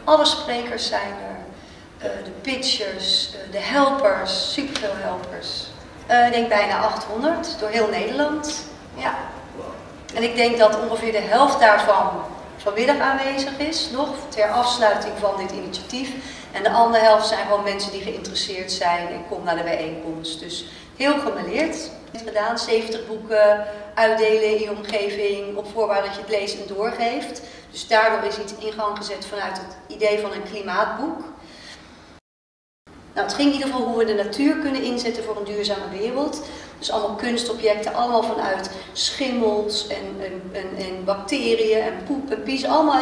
Alle sprekers zijn er, de pitchers, de helpers, superveel helpers. Ik denk bijna 800 door heel Nederland. Ja. En ik denk dat ongeveer de helft daarvan vanmiddag aanwezig is, nog ter afsluiting van dit initiatief. En de andere helft zijn gewoon mensen die geïnteresseerd zijn en komen naar de bijeenkomst. Dus heel gemêleerd. Gedaan, 70 boeken uitdelen in je omgeving op voorwaarde dat je het leest en doorgeeft. Dus daardoor is iets in gang gezet vanuit het idee van een klimaatboek. Nou, het ging in ieder geval hoe we de natuur kunnen inzetten voor een duurzame wereld. Dus allemaal kunstobjecten, allemaal vanuit schimmels en bacteriën en poep en pies. Allemaal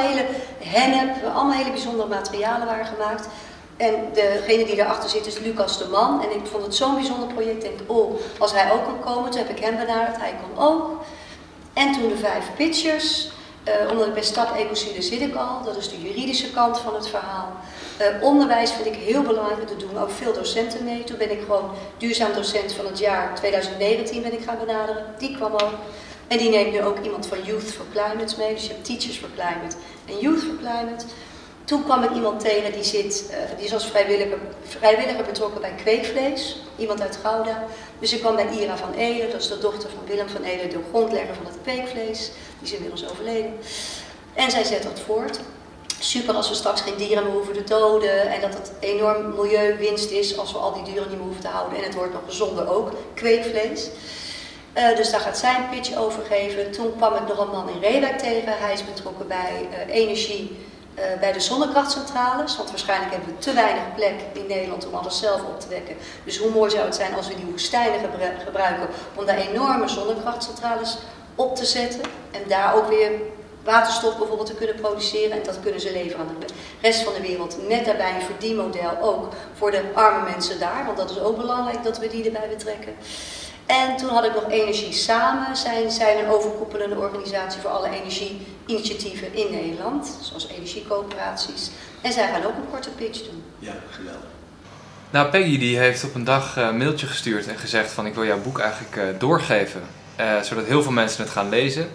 hele bijzondere materialen waren gemaakt. En degene die daarachter zit is Lucas de Man. En ik vond het zo'n bijzonder project. Ik denk, oh, als hij ook kan komen, toen heb ik hem benaderd. Hij kon ook. En toen de 5 pitchers. Omdat ik bij Stap Ecocide zit ik al. Dat is de juridische kant van het verhaal. Onderwijs vind ik heel belangrijk. Er doen ook veel docenten mee. Toen ben ik gewoon duurzaam docent van het jaar 2019 ben ik gaan benaderen. Die kwam ook. En die neemt nu ook iemand van Youth for Climate mee. Dus je hebt Teachers for Climate en Youth for Climate. Toen kwam ik iemand tegen die is als vrijwilliger betrokken bij kweekvlees. Iemand uit Gouda. Dus ik kwam bij Ira van Eelen, dat is de dochter van Willem van Eelen, de grondlegger van het kweekvlees. Die is inmiddels overleden. En zij zet dat voort. Super als we straks geen dieren meer hoeven te doden. En dat het enorm milieuwinst is als we al die dieren niet meer hoeven te houden. En het wordt nog gezonder ook, kweekvlees. Dus daar gaat zij een pitch over geven. Toen kwam ik nog een man in Reewijk tegen. Hij is betrokken bij energie. Bij de zonnekrachtcentrales, want waarschijnlijk hebben we te weinig plek in Nederland om alles zelf op te wekken. Dus hoe mooi zou het zijn als we die woestijnen gebruiken om daar enorme zonnekrachtcentrales op te zetten. En daar ook weer waterstof bijvoorbeeld te kunnen produceren en dat kunnen ze leveren aan de rest van de wereld. Met daarbij een verdienmodel ook voor de arme mensen daar, want dat is ook belangrijk dat we die erbij betrekken. En toen had ik nog Energie Samen, zijn een overkoepelende organisatie voor alle energieinitiatieven in Nederland, zoals energiecoöperaties. En zij gaan ook een korte pitch doen. Ja, geweldig. Nou, Peggy die heeft op een dag een mailtje gestuurd en gezegd van ik wil jouw boek eigenlijk doorgeven, zodat heel veel mensen het gaan lezen.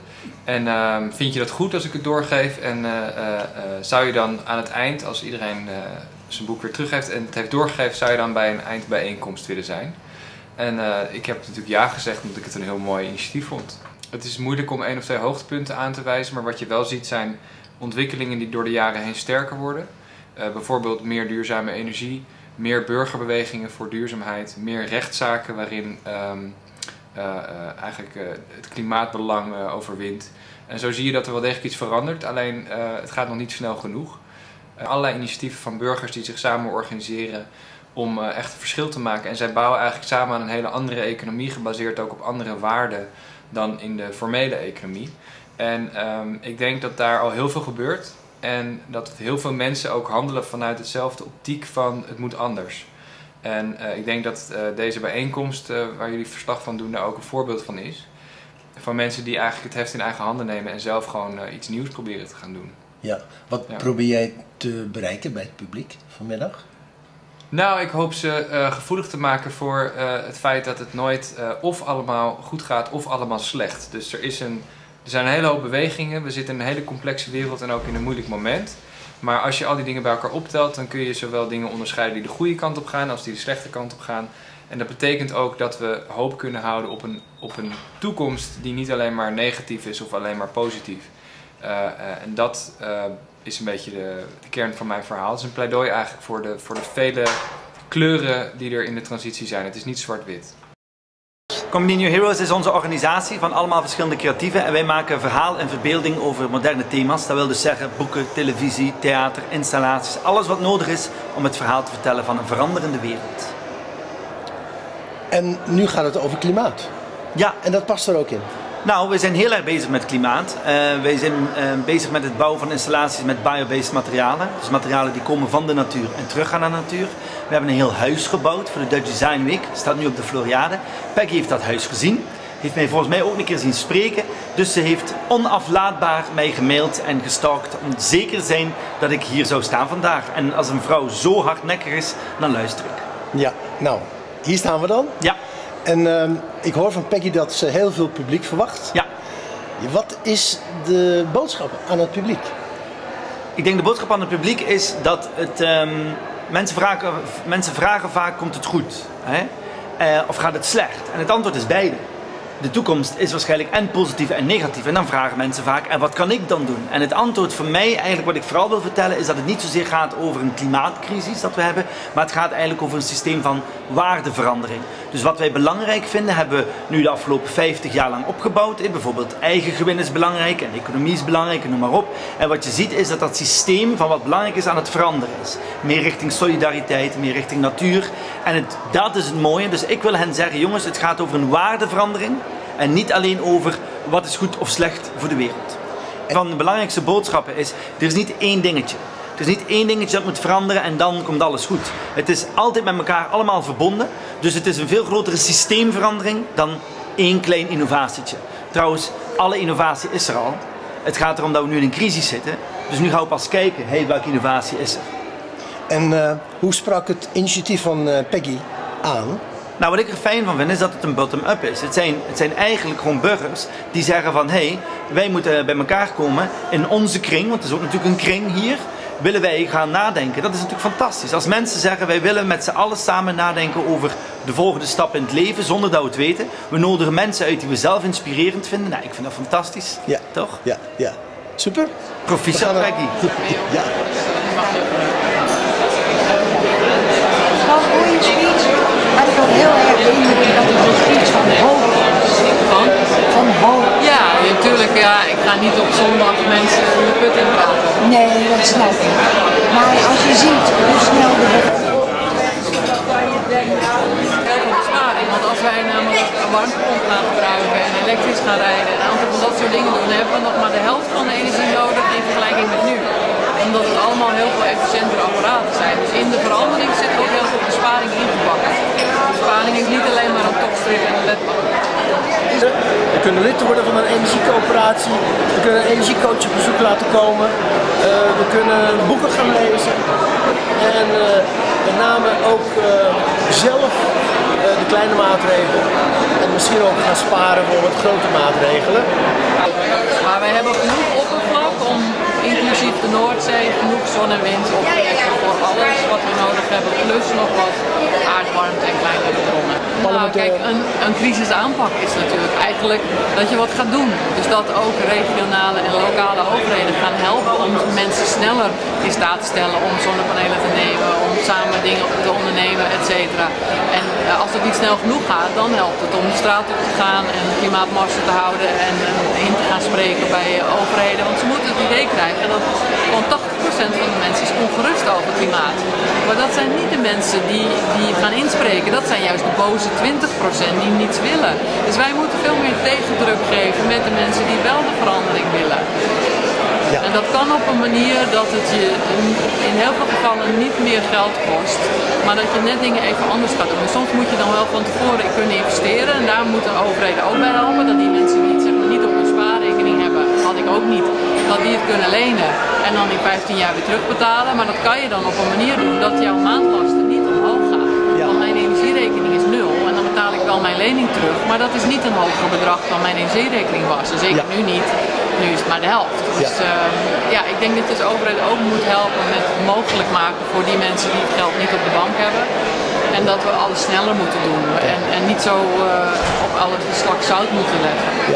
En vind je dat goed als ik het doorgeef? En zou je dan aan het eind, als iedereen zijn boek weer terug heeft en het heeft doorgegeven, zou je dan bij een eindbijeenkomst willen zijn? En ik heb natuurlijk ja gezegd omdat ik het een heel mooi initiatief vond. Het is moeilijk om 1 of 2 hoogtepunten aan te wijzen, maar wat je wel ziet zijn ontwikkelingen die door de jaren heen sterker worden. Bijvoorbeeld meer duurzame energie, meer burgerbewegingen voor duurzaamheid, meer rechtszaken waarin eigenlijk het klimaatbelang overwint. En zo zie je dat er wel degelijk iets verandert, alleen het gaat nog niet snel genoeg. Allerlei initiatieven van burgers die zich samen organiseren om echt een verschil te maken. En zij bouwen eigenlijk samen aan een hele andere economie, gebaseerd ook op andere waarden dan in de formele economie. En ik denk dat daar al heel veel gebeurt en dat heel veel mensen ook handelen vanuit hetzelfde optiek van het moet anders. En ik denk dat deze bijeenkomst waar jullie verslag van doen daar ook een voorbeeld van is. Van mensen die eigenlijk het heft in eigen handen nemen en zelf gewoon iets nieuws proberen te gaan doen. Ja, wat probeer jij te bereiken bij het publiek vanmiddag? Nou, ik hoop ze gevoelig te maken voor het feit dat het nooit of allemaal goed gaat of allemaal slecht. Dus er zijn een hele hoop bewegingen, we zitten in een hele complexe wereld en ook in een moeilijk moment. Maar als je al die dingen bij elkaar optelt, dan kun je zowel dingen onderscheiden die de goede kant op gaan als die de slechte kant op gaan. En dat betekent ook dat we hoop kunnen houden op een toekomst die niet alleen maar negatief is of alleen maar positief. En dat is een beetje de kern van mijn verhaal. Het is een pleidooi eigenlijk voor de vele kleuren die er in de transitie zijn. Het is niet zwart-wit. Company New Heroes is onze organisatie van allemaal verschillende creatieven en wij maken verhaal en verbeelding over moderne thema's. Dat wil dus zeggen boeken, televisie, theater, installaties, alles wat nodig is om het verhaal te vertellen van een veranderende wereld. En nu gaat het over klimaat. Ja. En dat past er ook in. Nou, we zijn heel erg bezig met klimaat. Wij zijn bezig met het bouwen van installaties met biobased materialen. Dus materialen die komen van de natuur en terug gaan naar de natuur. We hebben een heel huis gebouwd voor de Dutch Design Week. Staat nu op de Floriade. Peggy heeft dat huis gezien. Heeft mij volgens mij ook een keer zien spreken. Dus ze heeft onaflaatbaar mij gemaild en gestalkt om zeker te zijn dat ik hier zou staan vandaag. En als een vrouw zo hardnekkig is, dan luister ik. Ja, nou, hier staan we dan. Ja. En ik hoor van Peggy dat ze heel veel publiek verwacht. Ja. Wat is de boodschap aan het publiek? Ik denk de boodschap aan het publiek is dat mensen vragen vaak, komt het goed? Hè? Of gaat het slecht? En het antwoord is beide. De toekomst is waarschijnlijk en positief en negatief. En dan vragen mensen vaak, en wat kan ik dan doen? En het antwoord voor mij, eigenlijk wat ik vooral wil vertellen, is dat het niet zozeer gaat over een klimaatcrisis dat we hebben, maar het gaat eigenlijk over een systeem van waardeverandering. Dus wat wij belangrijk vinden, hebben we nu de afgelopen 50 jaar lang opgebouwd. Bijvoorbeeld eigen gewin is belangrijk en economie is belangrijk en noem maar op. En wat je ziet is dat dat systeem van wat belangrijk is aan het veranderen is. Meer richting solidariteit, meer richting natuur. En dat is het mooie. Dus ik wil hen zeggen, jongens, het gaat over een waardeverandering. En niet alleen over wat is goed of slecht voor de wereld. Van de belangrijkste boodschappen is, er is niet één dingetje. Er is niet één dingetje dat moet veranderen en dan komt alles goed. Het is altijd met elkaar allemaal verbonden. Dus het is een veel grotere systeemverandering dan één klein innovatietje. Trouwens, alle innovatie is er al. Het gaat erom dat we nu in een crisis zitten. Dus nu gaan we pas kijken, welke innovatie is er. En hoe sprak het initiatief van Peggy aan? Nou, wat ik er fijn van vind is dat het een bottom-up is. Het zijn eigenlijk gewoon burgers die zeggen van wij moeten bij elkaar komen in onze kring, want het is ook natuurlijk een kring hier. Willen wij gaan nadenken? Dat is natuurlijk fantastisch. Als mensen zeggen wij willen met z'n allen samen nadenken over de volgende stap in het leven zonder dat we het weten. We nodigen mensen uit die we zelf inspirerend vinden. Nou, ik vind dat fantastisch. Ja. Toch? Ja. Super. Proficiat, Peggy. Ja. Maar ik had heel erg de indruk dat het een speech van hoop was. Van hoop. Ja, natuurlijk. Ja, ik ga niet op zondag mensen in de put in praten. Nee, dat snap ik. Maar als je ziet hoe snel de besparing. Want als wij namelijk een warmtepomp gaan gebruiken en elektrisch gaan rijden en een aantal van dat soort dingen doen, dan hebben we nog maar de helft van de energie nodig in vergelijking met nu. Omdat het allemaal heel veel efficiëntere apparaten zijn. Dus in de verandering zit ook heel veel besparing ingepakt. Besparing is niet alleen maar een topstrip en een ledlamp. We kunnen lid worden van een energiecoöperatie. We kunnen een energiecoach op bezoek laten komen. We kunnen boeken gaan lezen. En met name ook zelf de kleine maatregelen. En misschien ook gaan sparen voor wat grote maatregelen. Maar wij hebben genoeg oppervlak om inclusief de Noordzee, genoeg zon en wind op te wekken voor alles wat we nodig hebben. Plus nog wat aardwarmte en kleinere bronnen. Nou kijk, een crisisaanpak is natuurlijk eigenlijk dat je wat gaat doen. Dus dat ook regionale en lokale overheden gaan helpen om mensen sneller in staat te stellen om zonnepanelen te nemen, om samen dingen te ondernemen, et cetera. En als het niet snel genoeg gaat, dan helpt het om de straat op te gaan en klimaatmarsen te houden en in te gaan spreken bij overheden. Want ze moeten het idee krijgen dat gewoon 80% van de mensen is ongerust over het klimaat. Maar dat zijn niet de mensen die gaan inspreken, dat zijn juist de boze 20% die niets willen. Dus wij moeten veel meer tegendruk geven met de mensen die wel de verandering willen. Ja. En dat kan op een manier dat het je in heel veel gevallen niet meer geld kost, maar dat je net dingen even anders gaat doen. En soms moet je dan wel van tevoren kunnen investeren en daar moeten overheden ook bij helpen, dat die mensen die het niet op hun spaarrekening hebben, had ik ook niet, dat die het kunnen lenen en dan in 15 jaar weer terugbetalen. Maar dat kan je dan op een manier doen dat jouw maandlasten niet omhoog gaan. Ja. Want mijn energierekening is 0 en dan betaal ik wel mijn lening terug, maar dat is niet een hoger bedrag dan mijn energierekening was. En zeker nu niet. Nu is het maar de helft. Dus ik denk dat je als overheid ook moet helpen met mogelijk maken voor die mensen die het geld niet op de bank hebben. En dat we alles sneller moeten doen. En niet zo op alles de slag zout moeten leggen. Ja.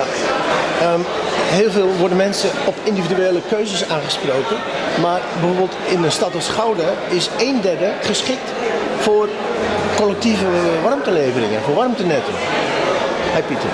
Heel veel worden mensen op individuele keuzes aangesproken. Maar bijvoorbeeld in een stad als Gouda is 1/3 geschikt voor collectieve warmteleveringen, voor warmtenetten. Hey Pieter.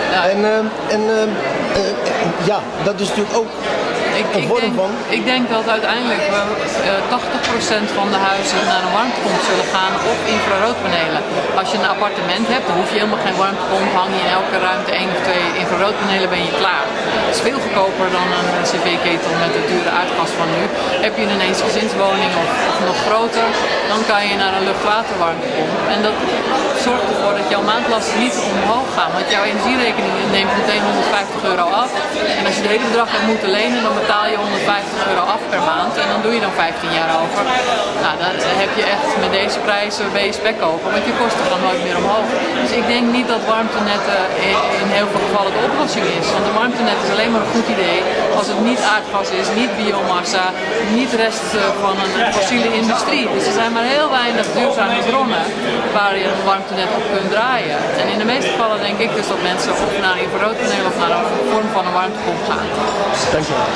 Ja. Dat is natuurlijk ook een vorm van... Ik denk dat uiteindelijk 80% van de huizen naar een warmtepomp zullen gaan of infraroodpanelen. Als je een appartement hebt, dan hoef je helemaal geen warmtepomp, hang je in elke ruimte 1 of 2 infraroodpanelen, ben je klaar. Dat is veel goedkoper dan een cv-ketel met het dure aardgas van nu. Heb je een eensgezinswoning of nog groter, dan kan je naar een luchtwaterwarmtepomp. En dat zorgt ervoor dat jouw maandlasten niet omhoog gaan, want jouw energierekening neemt meteen €150 af. En als je het hele bedrag hebt moeten lenen, dan betaal je €150 af per maand en dan doe je dan 15 jaar over. Nou, dan heb je echt met deze prijzen ben je spek kopen, want je kosten gaan nooit meer omhoog. Dus ik denk niet dat warmtenetten in heel veel gevallen de oplossing is. Want een warmtenet is alleen maar een goed idee als het niet aardgas is, niet biomassa, niet rest van een fossiele industrie. Dus er zijn maar heel weinig duurzame bronnen waar je een warmtenet op kunt draaien. En in de meeste gevallen denk ik dus dat mensen of naar een infraroodpaneel of naar een vorm van een warmtepomp gaan. Dank je wel.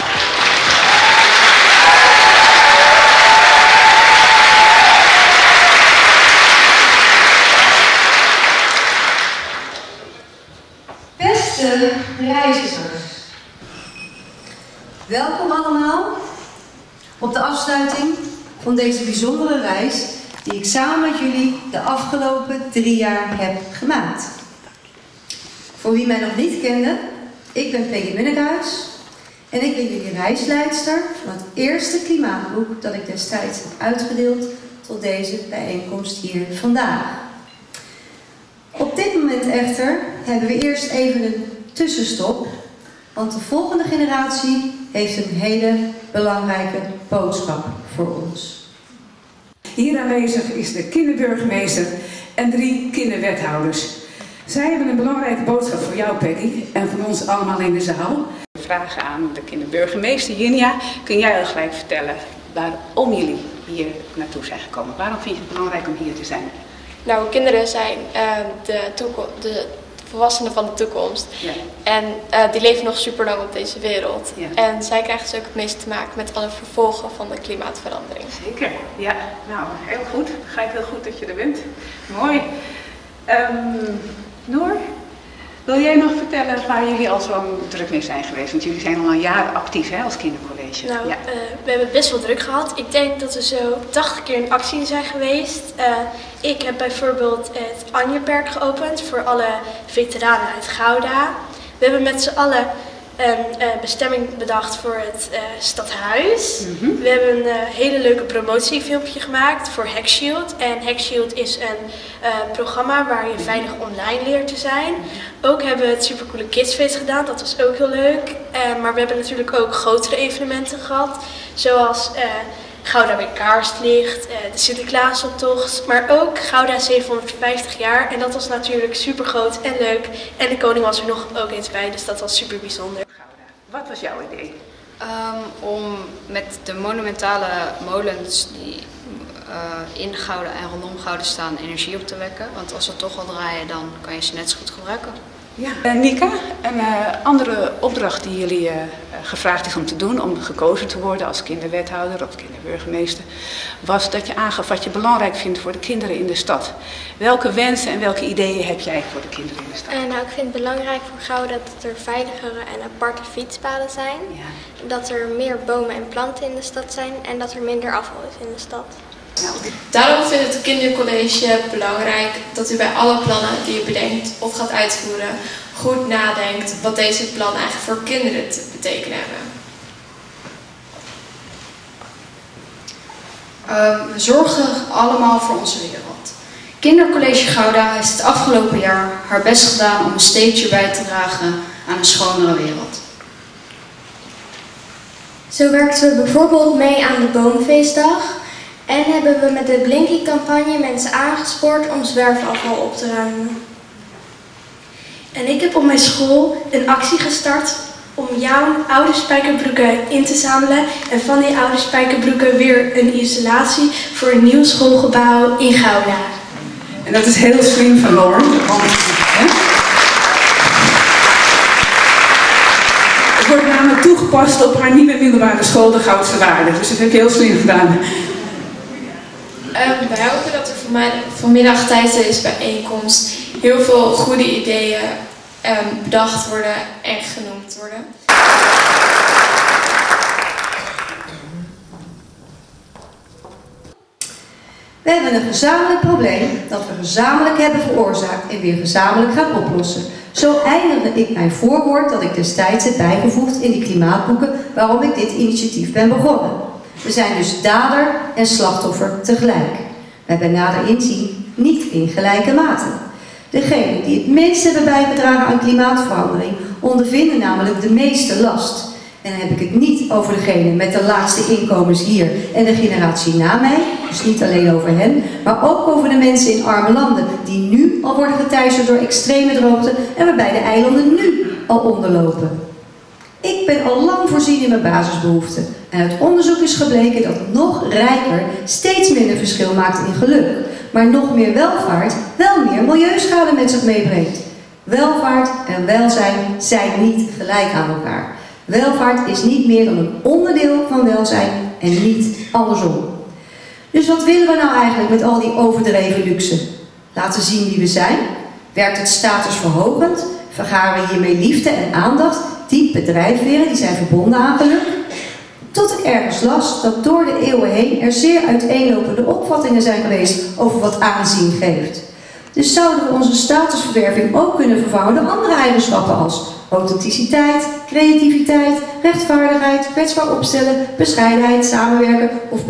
Beste reizigers, welkom allemaal op de afsluiting van deze bijzondere reis die ik samen met jullie de afgelopen 3 jaar heb gemaakt. Voor wie mij nog niet kende, ik ben Peggy Munnekhuis en ik ben jullie reisleidster van het eerste klimaatboek dat ik destijds heb uitgedeeld tot deze bijeenkomst hier vandaag. Op dit moment echter hebben we eerst even een tussenstop, want de volgende generatie heeft een hele belangrijke boodschap voor ons. Hier aanwezig is de kinderburgemeester en 3 kinderwethouders. Zij hebben een belangrijke boodschap voor jou, Peggy, en voor ons allemaal in de zaal. Vragen aan de kinderburgemeester Jinia. Kun jij al gelijk vertellen waarom jullie hier naartoe zijn gekomen? Waarom vind je het belangrijk om hier te zijn? Nou, kinderen zijn de volwassenen van de toekomst. Ja. En die leven nog super lang op deze wereld. Ja. En zij krijgen dus ook het meest te maken met alle vervolgen van de klimaatverandering. Zeker, ja. Nou, heel goed. Begrijp heel goed dat je er bent. Mooi. Noor, wil jij nog vertellen waar jullie al zo druk mee zijn geweest? Want jullie zijn al jaren actief hè, als kindercollege. Nou, ja. We hebben het best wel druk gehad. Ik denk dat we zo 80 keer in actie zijn geweest. Ik heb bijvoorbeeld het Anjeperk geopend voor alle veteranen uit Gouda. We hebben met z'n allen een bestemming bedacht voor het stadhuis. We hebben een hele leuke promotiefilmpje gemaakt voor HackShield. En HackShield is een programma waar je veilig online leert te zijn. Ook hebben we het supercoole Kidsfeest gedaan, dat was ook heel leuk. Maar we hebben natuurlijk ook grotere evenementen gehad, zoals Gouda bij Kaarslicht, de Sinterklaasoptocht, maar ook Gouda 750 jaar. En dat was natuurlijk super groot en leuk. En de koning was er nog ook eens bij, dus dat was super bijzonder. Wat was jouw idee? Om met de monumentale molens die in Gouda en rondom Gouda staan energie op te wekken. Want als ze toch al draaien, dan kan je ze net zo goed gebruiken. Ja. Nika, een andere opdracht die jullie gevraagd is om te doen, om gekozen te worden als kinderwethouder of kinderburgemeester, was dat je aangaf wat je belangrijk vindt voor de kinderen in de stad. Welke wensen en welke ideeën heb jij voor de kinderen in de stad? Nou, ik vind het belangrijk voor Gouda dat er veiligere en aparte fietspaden zijn. Ja. Dat er meer bomen en planten in de stad zijn en dat er minder afval is in de stad. Daarom vindt het kindercollege belangrijk dat u bij alle plannen die u bedenkt of gaat uitvoeren goed nadenkt wat deze plannen eigenlijk voor kinderen te betekenen hebben. We zorgen allemaal voor onze wereld. Kindercollege Gouda heeft het afgelopen jaar haar best gedaan om een steentje bij te dragen aan een schonere wereld. Zo werkten we bijvoorbeeld mee aan de Boomfeestdag. En hebben we met de Blinky-campagne mensen aangespoord om zwerfafval op te ruimen. En ik heb op mijn school een actie gestart om jouw oude spijkerbroeken in te zamelen. En van die oude spijkerbroeken weer een installatie voor een nieuw schoolgebouw in Gouda. En dat is heel slim van Lauren. Want, het wordt namelijk toegepast op haar nieuwe middelbare school, de Goudse Waarde. Dus dat heb je heel slim gedaan. Wij hopen dat er vanmiddag tijdens deze bijeenkomst heel veel goede ideeën bedacht worden en genoemd worden. We hebben een gezamenlijk probleem dat we gezamenlijk hebben veroorzaakt en weer gezamenlijk gaan oplossen. Zo eindigde ik mijn voorwoord dat ik destijds heb bijgevoegd in die klimaatboeken waarom ik dit initiatief ben begonnen. We zijn dus dader en slachtoffer tegelijk. Maar bij nader inzien niet in gelijke mate. Degenen die het minst hebben bijgedragen aan klimaatverandering ondervinden namelijk de meeste last. En dan heb ik het niet over degene met de laagste inkomens hier en de generatie na mij, dus niet alleen over hen, maar ook over de mensen in arme landen die nu al worden geteisterd door extreme droogte en waarbij de eilanden nu al onderlopen. Ik ben al lang voorzien in mijn basisbehoeften en uit onderzoek is gebleken dat nog rijker steeds minder verschil maakt in geluk, maar nog meer welvaart wel meer milieuschade met zich meebrengt. Welvaart en welzijn zijn niet gelijk aan elkaar. Welvaart is niet meer dan een onderdeel van welzijn en niet andersom. Dus wat willen we nou eigenlijk met al die overdreven luxe? Laten zien wie we zijn? Werkt het statusverhogend? Vergaren we hiermee liefde en aandacht die bedrijfsweren die zijn verbonden aan geluk? Tot ik ergens las dat door de eeuwen heen er zeer uiteenlopende opvattingen zijn geweest over wat aanzien geeft. Dus zouden we onze statusverwerving ook kunnen vervangen door andere eigenschappen als authenticiteit, creativiteit, rechtvaardigheid, kwetsbaar opstellen, bescheidenheid, samenwerken of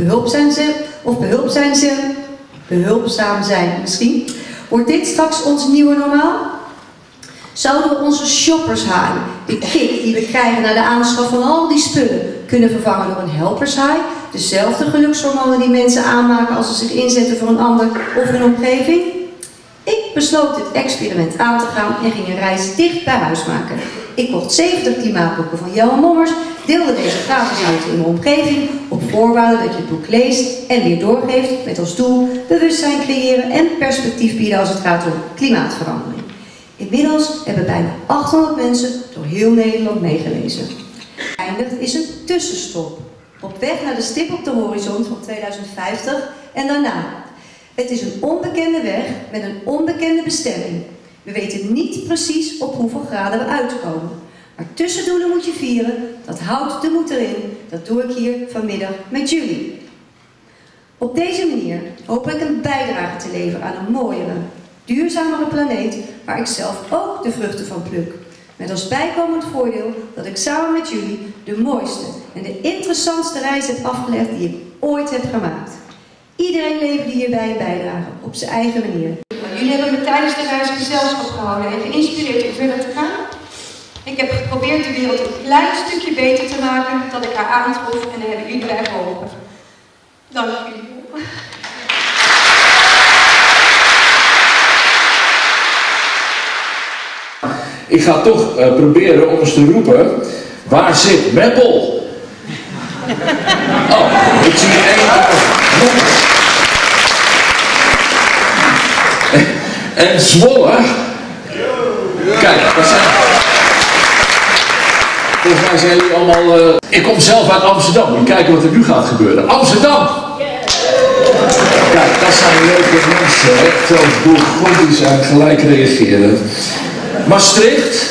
behulpzaam zijn misschien. Wordt dit straks ons nieuwe normaal? Zouden we onze shoppers high, de kick die we krijgen na de aanschaf van al die spullen, kunnen vervangen door een helpers high, dezelfde gelukshormonen die mensen aanmaken als ze zich inzetten voor een ander of hun omgeving? Ik besloot dit experiment aan te gaan en ging een reis dicht bij huis maken. Ik kocht 70 klimaatboeken van Johan Mommers, deelde deze gratis uit in mijn omgeving op voorwaarde dat je het boek leest en weer doorgeeft met als doel bewustzijn creëren en perspectief bieden als het gaat om klimaatverandering. Inmiddels hebben bijna 800 mensen door heel Nederland meegelezen. Eindigt is een tussenstop op weg naar de stip op de horizon van 2050 en daarna. Het is een onbekende weg met een onbekende bestemming. We weten niet precies op hoeveel graden we uitkomen. Maar tussendoelen moet je vieren, dat houdt de moed erin. Dat doe ik hier vanmiddag met jullie. Op deze manier hoop ik een bijdrage te leveren aan een mooiere, duurzamere planeet waar ik zelf ook de vruchten van pluk. Met als bijkomend voordeel dat ik samen met jullie de mooiste en de interessantste reis heb afgelegd die ik ooit heb gemaakt. Iedereen leverde hierbij een bijdrage op zijn eigen manier. Jullie hebben me tijdens de reis gezelschap gehouden en geïnspireerd om verder te gaan. Ik heb geprobeerd de wereld een klein stukje beter te maken dan ik haar aantrof en daar hebben jullie bij geholpen. Dank jullie wel. Ik ga toch proberen om eens te roepen, waar zit Meppel? Oh, ik zie en Zwolle. Kijk, dat zijn... Volgens mij zijn jullie allemaal... Ik kom zelf uit Amsterdam, moet kijken wat er nu gaat gebeuren. Amsterdam! Kijk, dat zijn leuke mensen, hè? Terwijl Bourgondisch zijn gelijk reageren. Maastricht.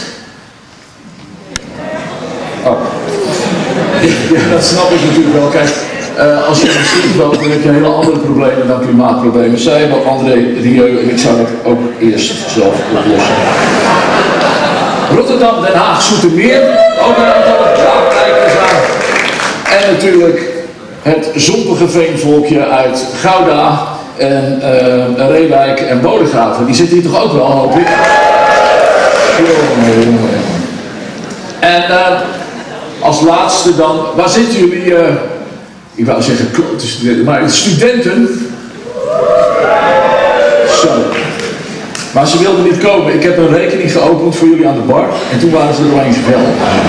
Oh. Ja, dat snap ik natuurlijk wel. Kijk, als je in Maastricht woont, dan heb je hele andere problemen dan klimaatproblemen. Zij hebben André Rieu en ik zou dat ook eerst zelf oplossen. Rotterdam, Den Haag, Zoetermeer. Ook een aantal kijkers aan. En natuurlijk het zompige veenvolkje uit Gouda en Reewijk en Bodegraven. Die zitten hier toch ook wel een hoop in. En als laatste dan, waar zitten jullie, ik wou zeggen klote studenten, maar studenten? Zo. Maar ze wilden niet komen. Ik heb een rekening geopend voor jullie aan de bar en toen waren ze er opeens wel.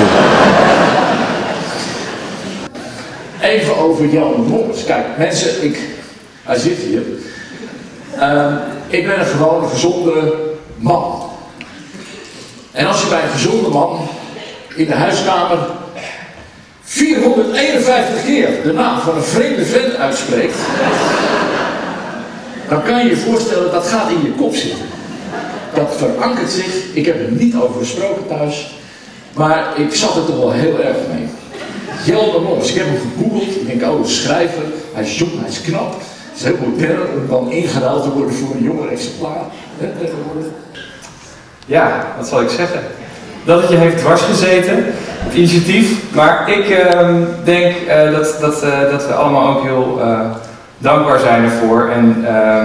Even over Jan Mommers. Kijk mensen, hij zit hier. Ik ben een gewone gezonde man. En als je bij een gezonde man in de huiskamer 451 keer de naam van een vreemde vent uitspreekt, dan kan je je voorstellen dat gaat in je kop zitten. Dat verankert zich. Ik heb er niet over gesproken thuis, maar ik zat er toch wel heel erg mee. Jelmer Mommers, ik heb hem gegoogeld. Ik denk, oh, schrijver, hij is jong, hij is knap. Het is heel modern om dan ingeruild te worden voor een jonger exemplaar. Ja, wat zal ik zeggen? Dat het je heeft dwars gezeten, het initiatief. Maar ik denk dat we allemaal ook heel dankbaar zijn ervoor. En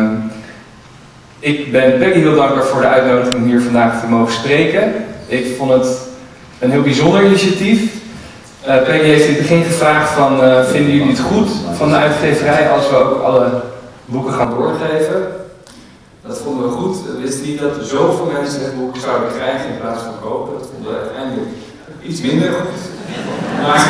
ik ben Peggy heel dankbaar voor de uitnodiging om hier vandaag te mogen spreken. Ik vond het een heel bijzonder initiatief. Peggy heeft in het begin gevraagd van, vinden jullie het goed van de uitgeverij als we ook alle boeken gaan doorgeven? Dat vonden we goed. We wisten niet dat er zoveel mensen het boek zouden krijgen in plaats van kopen. Dat vonden we uiteindelijk iets minder goed. Maar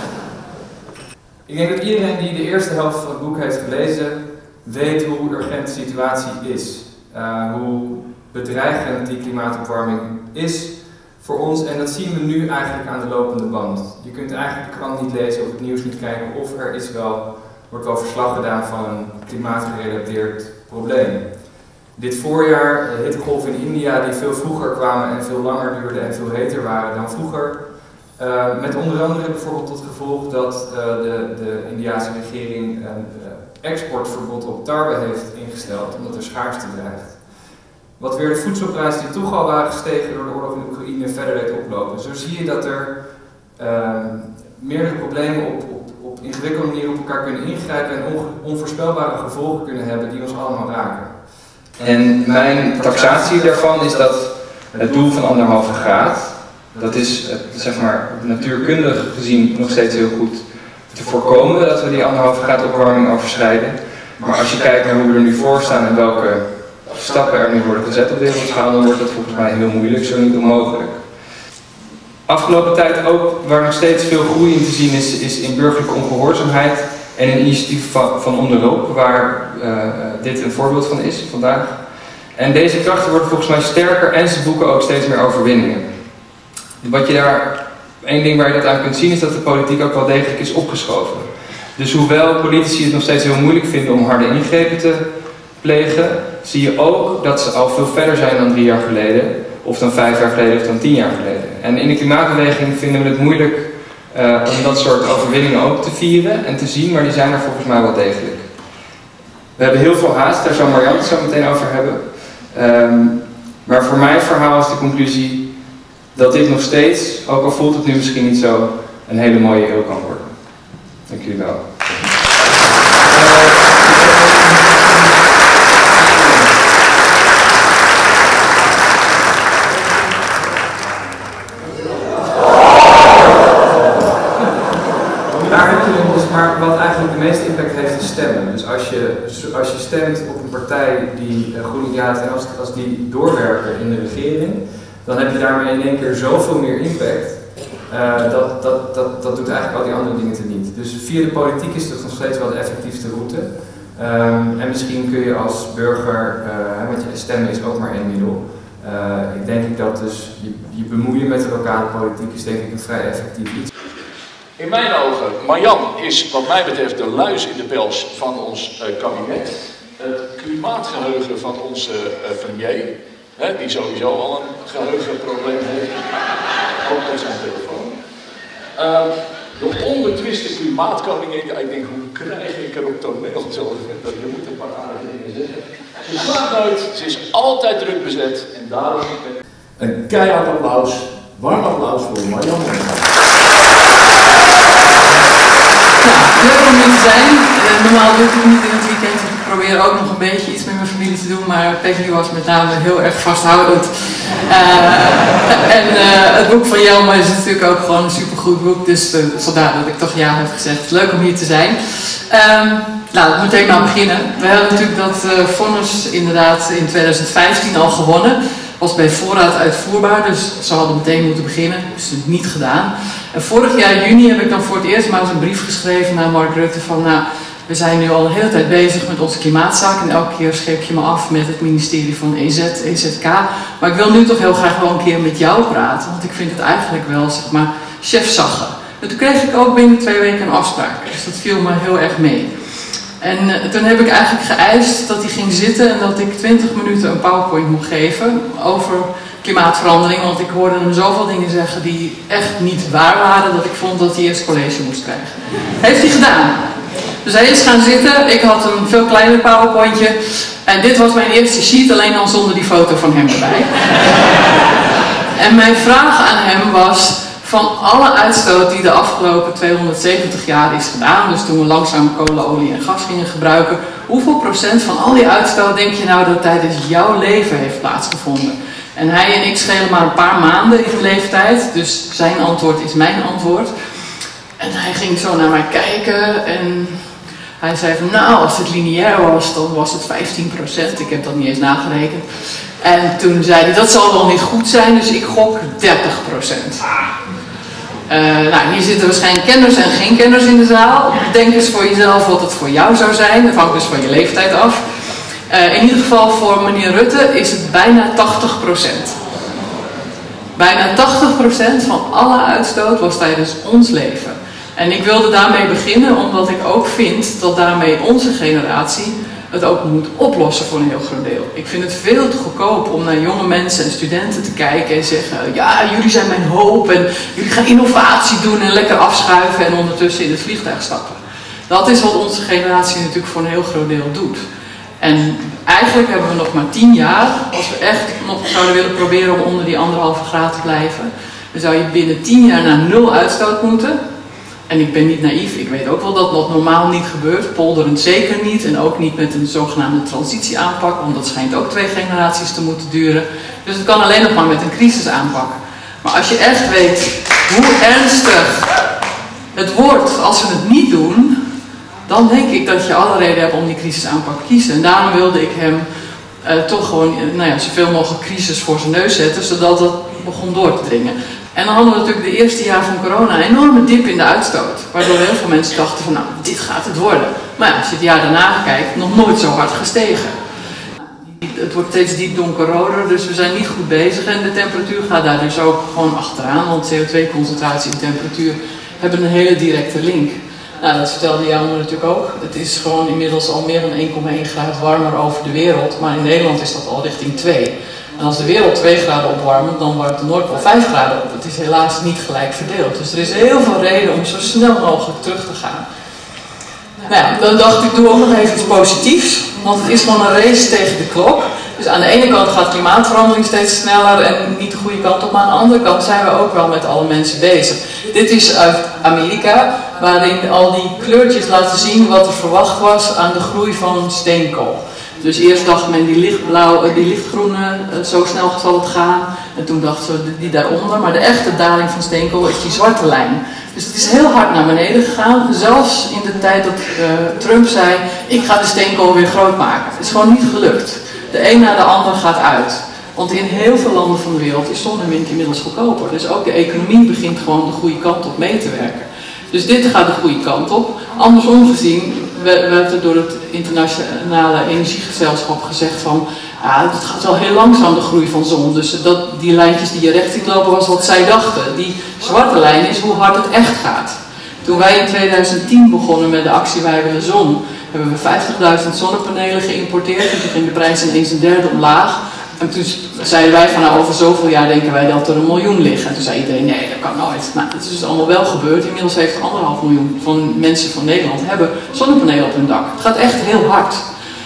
ik denk dat iedereen die de eerste helft van het boek heeft gelezen, weet hoe urgent de situatie is. Hoe bedreigend die klimaatopwarming is voor ons. En dat zien we nu eigenlijk aan de lopende band. Je kunt eigenlijk de krant niet lezen of het nieuws niet kijken of er wordt wel verslag gedaan van een klimaatgerelateerd probleem. Dit voorjaar, de hittegolven in India die veel vroeger kwamen en veel langer duurden en veel heter waren dan vroeger. Met onder andere bijvoorbeeld tot gevolg dat de Indiase regering een exportverbod op tarwe heeft ingesteld omdat er schaarste dreigt. Wat weer de voedselprijzen die toch al waren gestegen door de oorlog in Oekraïne verder deed oplopen. Zo zie je dat er meerdere problemen op ingewikkelde manier op elkaar kunnen ingrijpen en onvoorspelbare gevolgen kunnen hebben die ons allemaal raken. En mijn taxatie daarvan is dat het doel van 1,5 graad, dat is zeg maar natuurkundig gezien nog steeds heel goed te voorkomen dat we die 1,5 graad opwarming overschrijden. Maar als je kijkt naar hoe we er nu voor staan en welke stappen er nu worden gezet op wereldschaal, dan wordt dat volgens mij heel moeilijk, zo niet onmogelijk. Afgelopen tijd ook, waar nog steeds veel groei in te zien is in burgerlijke ongehoorzaamheid en een initiatief van Onderop, waar dit een voorbeeld van is vandaag. En deze krachten worden volgens mij sterker en ze boeken ook steeds meer overwinningen. Eén ding waar je dat aan kunt zien is dat de politiek ook wel degelijk is opgeschoven. Dus hoewel politici het nog steeds heel moeilijk vinden om harde ingrepen te plegen, zie je ook dat ze al veel verder zijn dan 3 jaar geleden, of dan 5 jaar geleden, of dan 10 jaar geleden. En in de klimaatbeweging vinden we het moeilijk om dat soort overwinningen ook te vieren en te zien, maar die zijn er volgens mij wel degelijk. We hebben heel veel haast, daar zal Marjan het zo meteen over hebben. Maar voor mijn verhaal is de conclusie dat dit nog steeds, ook al voelt het nu misschien niet zo, een hele mooie eeuw kan worden. Dank jullie wel. Daar heb je hem dus, maar wat eigenlijk de meeste impact heeft is stemmen. Dus als je stemt op een partij die GroenLinks en als die doorwerken in de regering, dan heb je daarmee in één keer zoveel meer impact. Dat doet eigenlijk al die andere dingen te niet. Dus via de politiek is dat nog steeds wel de effectiefste route. En misschien kun je als burger, want je stemmen is ook maar één middel. Ik denk dat dus je bemoeien met de lokale politiek is denk ik een vrij effectief iets. In mijn ogen, Marjan is wat mij betreft de luis in de pels van ons kabinet. Het klimaatgeheugen van onze premier, die sowieso al een geheugenprobleem heeft, ook met zijn telefoon. De onbetwiste klimaatkoningin, ik denk hoe krijg ik er op toneel zo, je moet een paar aardige dingen zeggen. Ze slaat nooit, ze is altijd druk bezet en daarom een keihard applaus, warm applaus voor Marjan. Leuk om hier te zijn. Normaal doe ik het niet in het weekend, dus ik probeer ook nog een beetje iets met mijn familie te doen, maar Peggy was met name heel erg vasthoudend. Het boek van Jelma is natuurlijk ook gewoon een supergoed boek, dus vandaar dat ik toch ja heb gezegd. Leuk om hier te zijn. Laten we meteen maar beginnen. We hebben natuurlijk dat vonnis inderdaad in 2015 al gewonnen. Was bij voorraad uitvoerbaar, dus ze hadden meteen moeten beginnen. Dat is het niet gedaan. En vorig jaar juni heb ik dan voor het eerst maar eens een brief geschreven naar Mark Rutte van nou, we zijn nu al een hele tijd bezig met onze klimaatzaak en elke keer scheep je me af met het ministerie van EZK. Maar ik wil nu toch heel graag wel een keer met jou praten, want ik vind het eigenlijk wel, zeg maar, chefsache. En toen kreeg ik ook binnen 2 weken een afspraak, dus dat viel me heel erg mee. En toen heb ik eigenlijk geëist dat hij ging zitten en dat ik 20 minuten een PowerPoint mocht geven over klimaatverandering. Want ik hoorde hem zoveel dingen zeggen die echt niet waar waren, dat ik vond dat hij eerst college moest krijgen. Heeft hij gedaan. Dus hij is gaan zitten, ik had een veel kleiner PowerPointje. En dit was mijn eerste sheet, alleen dan zonder die foto van hem erbij. En mijn vraag aan hem was, van alle uitstoot die de afgelopen 270 jaar is gedaan, dus toen we langzaam kolen, olie en gas gingen gebruiken, hoeveel procent van al die uitstoot denk je nou dat tijdens jouw leven heeft plaatsgevonden? En hij en ik schelen maar een paar maanden in leeftijd, dus zijn antwoord is mijn antwoord. En hij ging zo naar mij kijken en hij zei van nou, als het lineair was, dan was het 15%. Ik heb dat niet eens nagerekend. En toen zei hij, dat zal wel niet goed zijn, dus ik gok 30%. Nou, hier zitten waarschijnlijk kenners en geen kenners in de zaal. Denk eens voor jezelf wat het voor jou zou zijn. Dat hangt dus van je leeftijd af. In ieder geval voor meneer Rutte is het bijna 80%. Bijna 80% van alle uitstoot was tijdens ons leven. En ik wilde daarmee beginnen omdat ik ook vind dat daarmee onze generatie het ook moet oplossen voor een heel groot deel. Ik vind het veel te goedkoop om naar jonge mensen en studenten te kijken en zeggen, ja, jullie zijn mijn hoop en jullie gaan innovatie doen en lekker afschuiven en ondertussen in het vliegtuig stappen. Dat is wat onze generatie natuurlijk voor een heel groot deel doet. En eigenlijk hebben we nog maar 10 jaar, als we echt nog zouden willen proberen om onder die 1,5 graad te blijven, dan zou je binnen 10 jaar naar 0 uitstoot moeten. En ik ben niet naïef, ik weet ook wel dat dat normaal niet gebeurt, polderend zeker niet en ook niet met een zogenaamde transitieaanpak, want dat schijnt ook 2 generaties te moeten duren. Dus het kan alleen nog maar met een crisisaanpak. Maar als je echt weet hoe ernstig het wordt als we het niet doen, dan denk ik dat je alle reden hebt om die crisisaanpak te kiezen. En daarom wilde ik hem toch gewoon zoveel mogelijk crisis voor zijn neus zetten, zodat dat begon door te dringen. En dan hadden we natuurlijk de eerste jaar van corona een enorme dip in de uitstoot. Waardoor heel veel mensen dachten van nou, dit gaat het worden. Maar ja, als je het jaar daarna kijkt, nog nooit zo hard gestegen. Het wordt steeds diep donkerroder, dus we zijn niet goed bezig. En de temperatuur gaat daar dus ook gewoon achteraan. Want CO2-concentratie en temperatuur hebben een hele directe link. Nou, dat vertelde Jelmer natuurlijk ook. Het is gewoon inmiddels al meer dan 1,1 graad warmer over de wereld. Maar in Nederland is dat al richting 2. En als de wereld 2 graden opwarmt, dan warmt de Noordpool 5 graden op. Het is helaas niet gelijk verdeeld. Dus er is heel veel reden om zo snel mogelijk terug te gaan. Nou ja, dan dacht ik, doe ook nog even iets positiefs. Want het is gewoon een race tegen de klok. Dus aan de ene kant gaat klimaatverandering steeds sneller en niet de goede kant op. Maar aan de andere kant zijn we ook wel met alle mensen bezig. Dit is uit Amerika, waarin al die kleurtjes laten zien wat er verwacht was aan de groei van steenkool. Dus eerst dacht men die lichtgroene, zo snel zal het gaan. En toen dachten ze die daaronder. Maar de echte daling van steenkool is die zwarte lijn. Dus het is heel hard naar beneden gegaan. Zelfs in de tijd dat Trump zei, ik ga de steenkool weer groot maken. Het is gewoon niet gelukt. De een na de ander gaat uit. Want in heel veel landen van de wereld is zon en wind inmiddels goedkoper. Dus ook de economie begint gewoon de goede kant op mee te werken. Dus dit gaat de goede kant op. Andersom gezien werd er door het internationale energiegezelschap gezegd van het gaat wel heel langzaam de groei van zon. Dus die lijntjes die je recht ziet lopen was wat zij dachten. Die zwarte lijn is hoe hard het echt gaat. Toen wij in 2010 begonnen met de actie Wij willen zon, hebben we 50.000 zonnepanelen geïmporteerd. En toen ging de prijs ineens 1/3 omlaag. En toen zeiden wij van nou, over zoveel jaar denken wij dat er 1 miljoen liggen. En toen zei iedereen nee, dat kan nooit. Nou, dat is dus allemaal wel gebeurd. Inmiddels heeft 1,5 miljoen van mensen van Nederland hebben zonnepanelen op hun dak. Het gaat echt heel hard.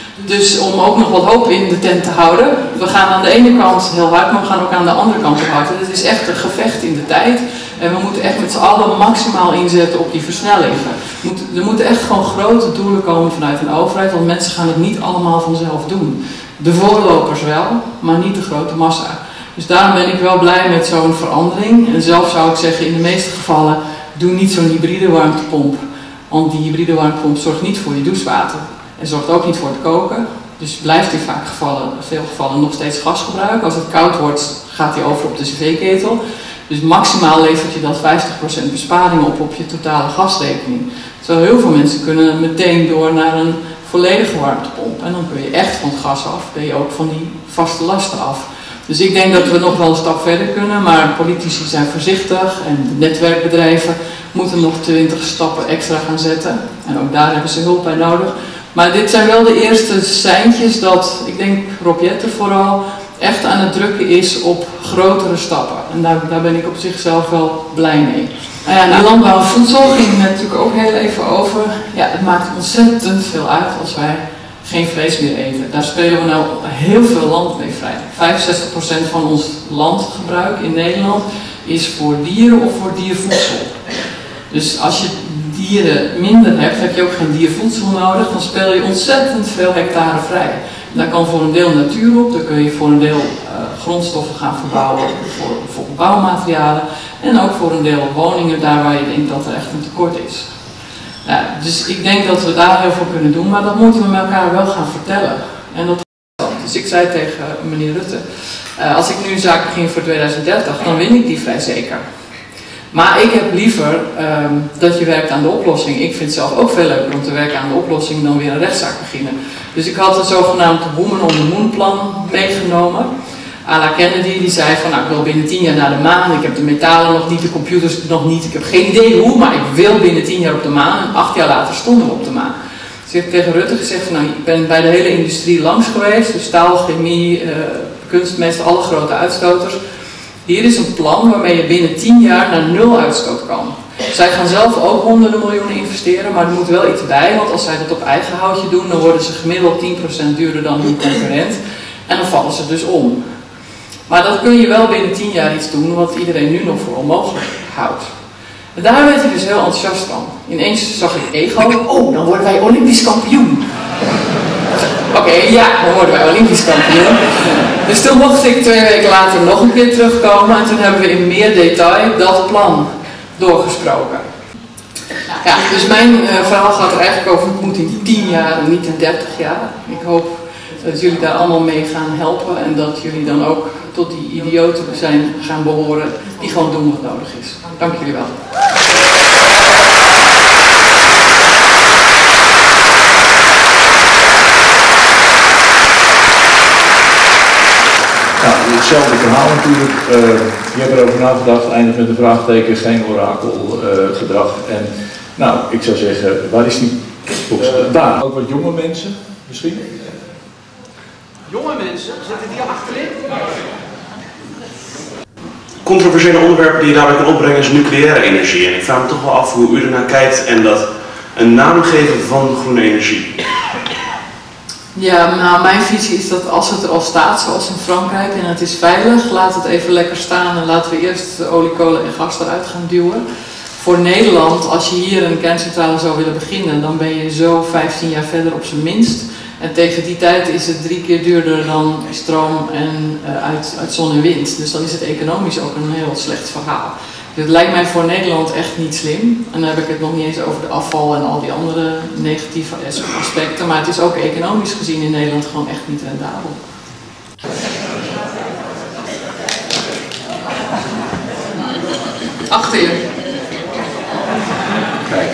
Dus om ook nog wat hoop in de tent te houden. We gaan aan de ene kant heel hard, maar we gaan ook aan de andere kant heel hard. Het is echt een gevecht in de tijd. En we moeten echt met z'n allen maximaal inzetten op die versnellingen. Er moeten echt gewoon grote doelen komen vanuit een overheid. Want mensen gaan het niet allemaal vanzelf doen. De voorlopers wel, maar niet de grote massa. Dus daarom ben ik wel blij met zo'n verandering. En zelf zou ik zeggen, in de meeste gevallen, doe niet zo'n hybride warmtepomp. Want die hybride warmtepomp zorgt niet voor je douchewater. En zorgt ook niet voor het koken. Dus blijft in veel gevallen nog steeds gas gebruiken. Als het koud wordt, gaat hij over op de cv-ketel. Dus maximaal levert je dat 50% besparing op je totale gasrekening. Terwijl heel veel mensen kunnen meteen door naar een volledige warmtepomp. En dan kun je echt van het gas af, ben je ook van die vaste lasten af. Dus ik denk dat we nog wel een stap verder kunnen, maar politici zijn voorzichtig en netwerkbedrijven moeten nog 20 stappen extra gaan zetten. En ook daar hebben ze hulp bij nodig. Maar dit zijn wel de eerste seintjes dat, ik denk Rob Jetten vooral, echt aan het drukken is op grotere stappen. En daar ben ik op zichzelf wel blij mee. Nou ja, landbouw en voedsel ging natuurlijk ook heel even over. Ja, het maakt ontzettend veel uit als wij geen vlees meer eten. Daar spelen we nou heel veel land mee vrij. 65% van ons landgebruik in Nederland is voor dieren of voor diervoedsel. Dus als je dieren minder hebt, heb je ook geen diervoedsel nodig, dan speel je ontzettend veel hectare vrij. Daar kan voor een deel natuur op, daar kun je voor een deel grondstoffen gaan verbouwen voor bijvoorbeeld bouwmaterialen. En ook voor een deel woningen daar waar je denkt dat er echt een tekort is. Nou, dus ik denk dat we daar heel veel kunnen doen, maar dat moeten we met elkaar wel gaan vertellen. En dat dus ik zei tegen meneer Rutte, als ik nu een zaak begin voor 2030, dan win ik die vrij zeker. Maar ik heb liever dat je werkt aan de oplossing. Ik vind het zelf ook veel leuker om te werken aan de oplossing dan weer een rechtszaak beginnen. Dus ik had het zogenaamde Woman on the Moon plan meegenomen. À la Kennedy, die zei van nou, ik wil binnen 10 jaar naar de maan. Ik heb de metalen nog niet, de computers nog niet. Ik heb geen idee hoe, maar ik wil binnen 10 jaar op de maan. En 8 jaar later stonden we op de maan. Dus ik heb tegen Rutte gezegd van nou, ik ben bij de hele industrie langs geweest. Dus staal, chemie, kunstmest, alle grote uitstoters. Hier is een plan waarmee je binnen 10 jaar naar 0 uitstoot kan. Zij gaan zelf ook honderden miljoenen investeren, maar er moet wel iets bij. Want als zij dat op eigen houtje doen, dan worden ze gemiddeld 10% duurder dan hun concurrent. En dan vallen ze dus om. Maar dat kun je wel binnen 10 jaar iets doen wat iedereen nu nog voor onmogelijk houdt. En daar werd ik dus heel enthousiast van. Ineens zag ik ego, oh, dan worden wij Olympisch kampioen. Oké, ja, dan worden wij Olympisch kampioen. Dus toen mocht ik 2 weken later nog een keer terugkomen en toen hebben we in meer detail dat plan doorgesproken. Ja, dus mijn verhaal gaat er eigenlijk over, het moet in 10 jaar en niet in 30 jaar. Ik hoop dat jullie daar allemaal mee gaan helpen en dat jullie dan ook tot die idioten gaan behoren die gewoon doen wat nodig is. Dank jullie wel. Nou, hetzelfde verhaal natuurlijk. Je hebt erover nagedacht, eindigt met een vraagteken, geen orakelgedrag. En nou, ik zou zeggen, waar is die box? Daar. Ook wat jonge mensen misschien? Jonge mensen, zitten die achterin? Controversiële onderwerpen die je daarbij kan opbrengen is nucleaire energie. En ik vraag me toch wel af hoe u ernaar kijkt en dat een naam geven van groene energie. Ja, nou, mijn visie is dat als het er al staat, zoals in Frankrijk, en het is veilig, laat het even lekker staan en laten we eerst olie, kolen en gas eruit gaan duwen. Voor Nederland, als je hier een kerncentrale zou willen beginnen, dan ben je zo 15 jaar verder op zijn minst. En tegen die tijd is het 3 keer duurder dan stroom en, uit zon en wind. Dus dan is het economisch ook een heel slecht verhaal. Dus het lijkt mij voor Nederland echt niet slim. En dan heb ik het nog niet eens over de afval en al die andere negatieve aspecten. Maar het is ook economisch gezien in Nederland gewoon echt niet rendabel. Achter je. Kijk.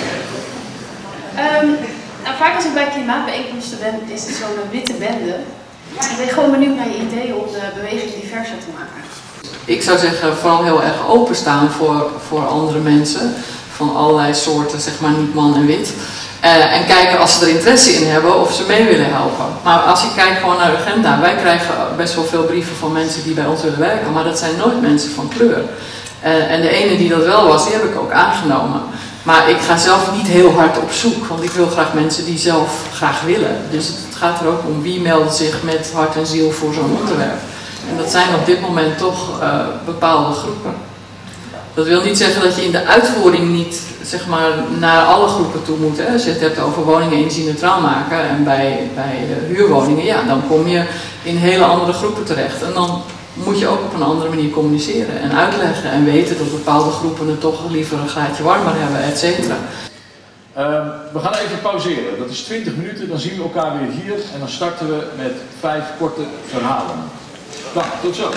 Nou, vaak als ik bij klimaatbijeenkomsten ben, is het zo'n witte bende. Ik ben gewoon benieuwd naar je idee om de beweging diverser te maken. Ik zou zeggen, vooral heel erg openstaan voor andere mensen. Van allerlei soorten, zeg maar niet man en wit. En kijken als ze er interesse in hebben of ze mee willen helpen. Maar als ik kijk gewoon naar de agenda, wij krijgen best wel veel brieven van mensen die bij ons willen werken. Maar dat zijn nooit mensen van kleur. En de ene die dat wel was, die heb ik ook aangenomen. Maar ik ga zelf niet heel hard op zoek, want ik wil graag mensen die zelf graag willen. Dus het gaat er ook om wie meldt zich met hart en ziel voor zo'n onderwerp. En dat zijn op dit moment toch bepaalde groepen. Dat wil niet zeggen dat je in de uitvoering niet zeg maar, naar alle groepen toe moet. Hè. Als je het hebt over woningen energie-neutraal maken en bij huurwoningen, ja, dan kom je in hele andere groepen terecht. En dan moet je ook op een andere manier communiceren en uitleggen en weten dat bepaalde groepen het toch liever een graadje warmer hebben, et cetera. We gaan even pauzeren. Dat is 20 minuten, dan zien we elkaar weer hier en dan starten we met 5 korte verhalen. Nou, tot zo.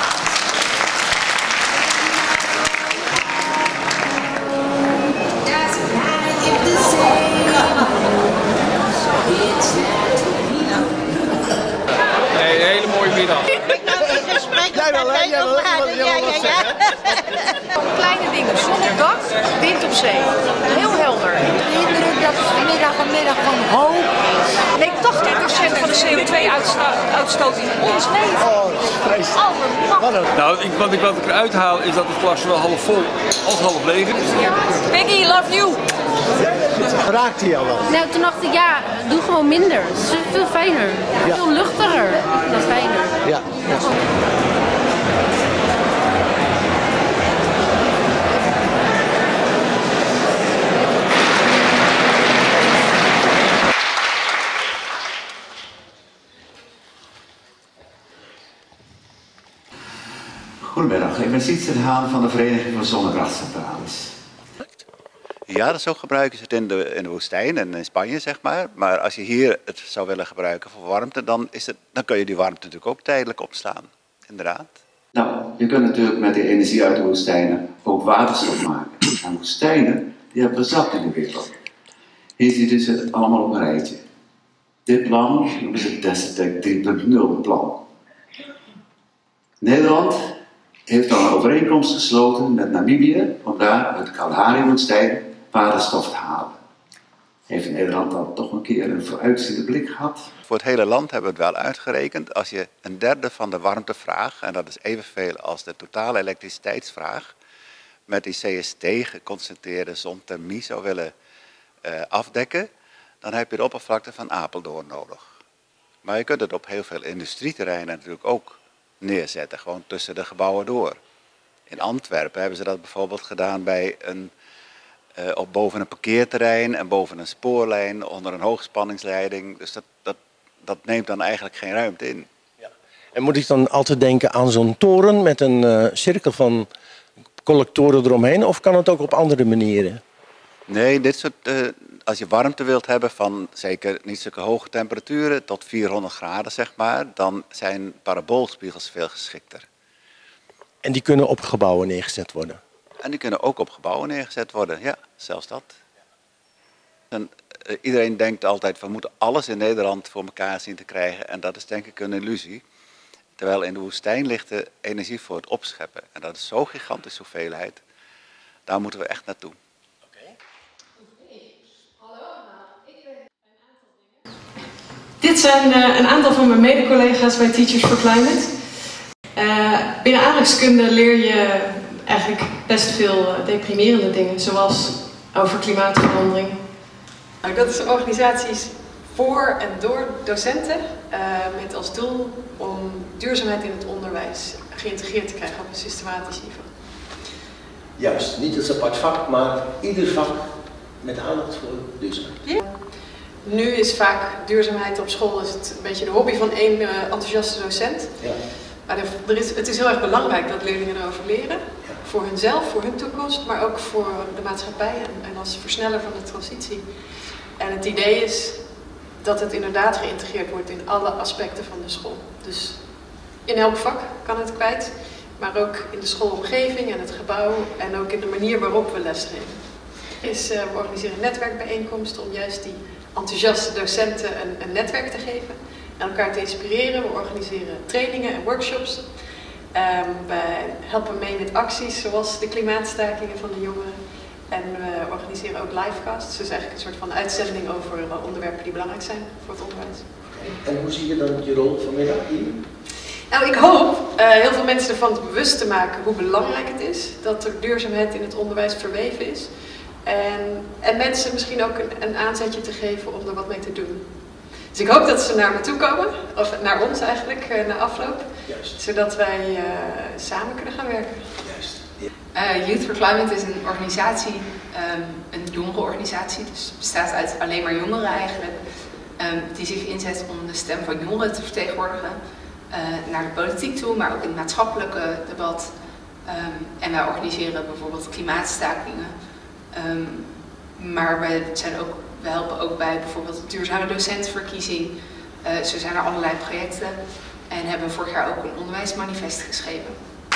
Nee, een hele mooie middag. Jij wel, hè? Jij wil wat zeggen. Kleine dingen, zon op dak, wind op zee. Heel helder. De indruk dat het vanmiddag een middag van hoop is. Nee, 80% van de CO2-uitstoot in ons leven. Nou, wat ik eruit haal is dat het glas wel half vol als half leeg is. Peggy, love you. Raakt hij jou wel? Nou, toen dacht ik, ja, doe gewoon minder. Het is veel fijner. Ja. Veel luchtiger. Dat is fijner. Ja. Goedemiddag, ik ben Sietse de Haan van de Vereniging van Zonnekrachtcentrales. Ja, zo gebruiken ze het in de woestijn en in Spanje, zeg maar. Maar als je hier het zou willen gebruiken voor warmte, dan kun je die warmte natuurlijk ook tijdelijk opslaan. Inderdaad. Nou, je kunt natuurlijk met die energie uit de woestijnen ook waterstof maken. En woestijnen, die hebben we zat in de wereld. Hier ziet u ze allemaal op een rijtje. Dit plan noemen ze het Desertec 3.0 plan. Nederland heeft al een overeenkomst gesloten met Namibië om daar uit de Kalahari-woestijn waterstof te halen. Heeft Nederland dan toch een keer een vooruitziende blik gehad? Voor het hele land hebben we het wel uitgerekend. Als je een derde van de warmtevraag, en dat is evenveel als de totale elektriciteitsvraag, met die CST, geconcentreerde zonthermie, zou willen afdekken, dan heb je de oppervlakte van Apeldoorn nodig. Maar je kunt het op heel veel industrieterreinen natuurlijk ook neerzetten, gewoon tussen de gebouwen door. In Antwerpen hebben ze dat bijvoorbeeld gedaan bij boven een parkeerterrein en boven een spoorlijn onder een hoogspanningsleiding. Dus dat neemt dan eigenlijk geen ruimte in. Ja. En moet ik dan altijd denken aan zo'n toren met een cirkel van collectoren eromheen, of kan het ook op andere manieren? Nee, dit soort, als je warmte wilt hebben van zeker niet zulke hoge temperaturen tot 400 graden zeg maar, dan zijn paraboolspiegels veel geschikter. En die kunnen op gebouwen neergezet worden? En die kunnen ook op gebouwen neergezet worden, ja, zelfs dat. En, iedereen denkt altijd, we moeten alles in Nederland voor elkaar zien te krijgen en dat is denk ik een illusie. Terwijl in de woestijn ligt de energie voor het opscheppen en dat is zo'n gigantische hoeveelheid. Daar moeten we echt naartoe. Dit zijn een aantal van mijn mede-collega's bij Teachers for Climate. Binnen aardrijkskunde leer je eigenlijk best veel deprimerende dingen, zoals over klimaatverandering. Dat is organisaties voor en door docenten met als doel om duurzaamheid in het onderwijs geïntegreerd te krijgen op een systematisch niveau. Juist, niet als apart vak, maar ieder vak met aandacht voor duurzaamheid. Ja. Nu is vaak duurzaamheid op school is het een beetje de hobby van één enthousiaste docent. Ja. Maar het is heel erg belangrijk dat leerlingen erover leren. Ja. Voor hunzelf, voor hun toekomst, maar ook voor de maatschappij en als versneller van de transitie. En het idee is dat het inderdaad geïntegreerd wordt in alle aspecten van de school. Dus in elk vak kan het kwijt, maar ook in de schoolomgeving en het gebouw en ook in de manier waarop we lesgeven. We organiseren netwerkbijeenkomsten om juist die enthousiaste docenten een netwerk te geven en elkaar te inspireren. We organiseren trainingen en workshops. Wij helpen mee met acties zoals de klimaatstakingen van de jongeren. En we organiseren ook livecasts, dus eigenlijk een soort van uitzending over onderwerpen die belangrijk zijn voor het onderwijs. En hoe zie je dan je rol vanmiddag hier? Nou, ik hoop heel veel mensen ervan bewust te maken hoe belangrijk het is dat er duurzaamheid in het onderwijs verweven is. En mensen misschien ook een aanzetje te geven om er wat mee te doen. Dus ik hoop dat ze naar me toe komen, of naar ons eigenlijk, na afloop. Juist. Zodat wij samen kunnen gaan werken. Juist. Youth for Climate is een organisatie, een jongerenorganisatie, dus het bestaat uit alleen maar jongeren eigenlijk, die zich inzet om de stem van jongeren te vertegenwoordigen naar de politiek toe, maar ook in het maatschappelijke debat. En wij organiseren bijvoorbeeld klimaatstakingen. Maar we helpen ook bij bijvoorbeeld de duurzame docentenverkiezing. Zo zijn er allerlei projecten en hebben vorig jaar ook een onderwijsmanifest geschreven.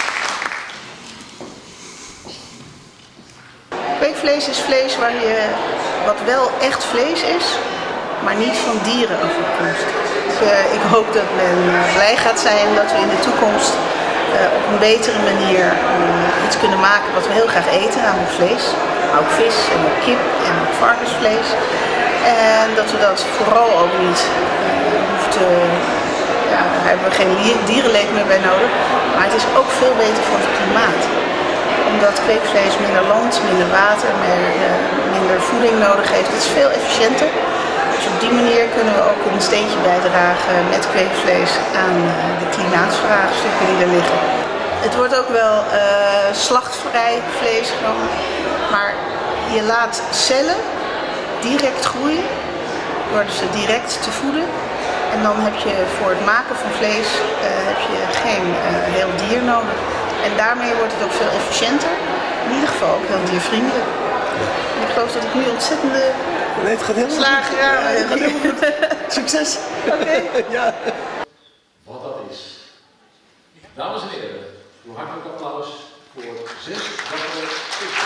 Kweekvlees is vlees wat wel echt vlees is, maar niet van dierenafkomst. Ik hoop dat men blij gaat zijn dat we in de toekomst op een betere manier iets kunnen maken wat we heel graag eten, namelijk vlees. Maar ook vis en ook kip en ook varkensvlees. En dat we dat vooral ook niet hoeven te... Ja, daar hebben we geen dierenleed meer bij nodig. Maar het is ook veel beter voor het klimaat. Omdat kweekvlees minder land, minder water, minder voeding nodig heeft. Het is veel efficiënter. Dus op die manier kunnen we ook een steentje bijdragen met kweekvlees aan de klimaatvraagstukken die er liggen. Het wordt ook wel slachtvrij vlees genomen, maar je laat cellen direct groeien door ze direct te voeden. En dan heb je voor het maken van vlees heb je geen heel dier nodig. En daarmee wordt het ook veel efficiënter. In ieder geval ook heel diervriendelijk. En ik geloof dat ik nu ontzettende slagen ga. Het gaat heel goed. Succes! Oké. Ja. Wat dat is. Dames en heren, een hartelijk applaus voor 6 dappere sprekers.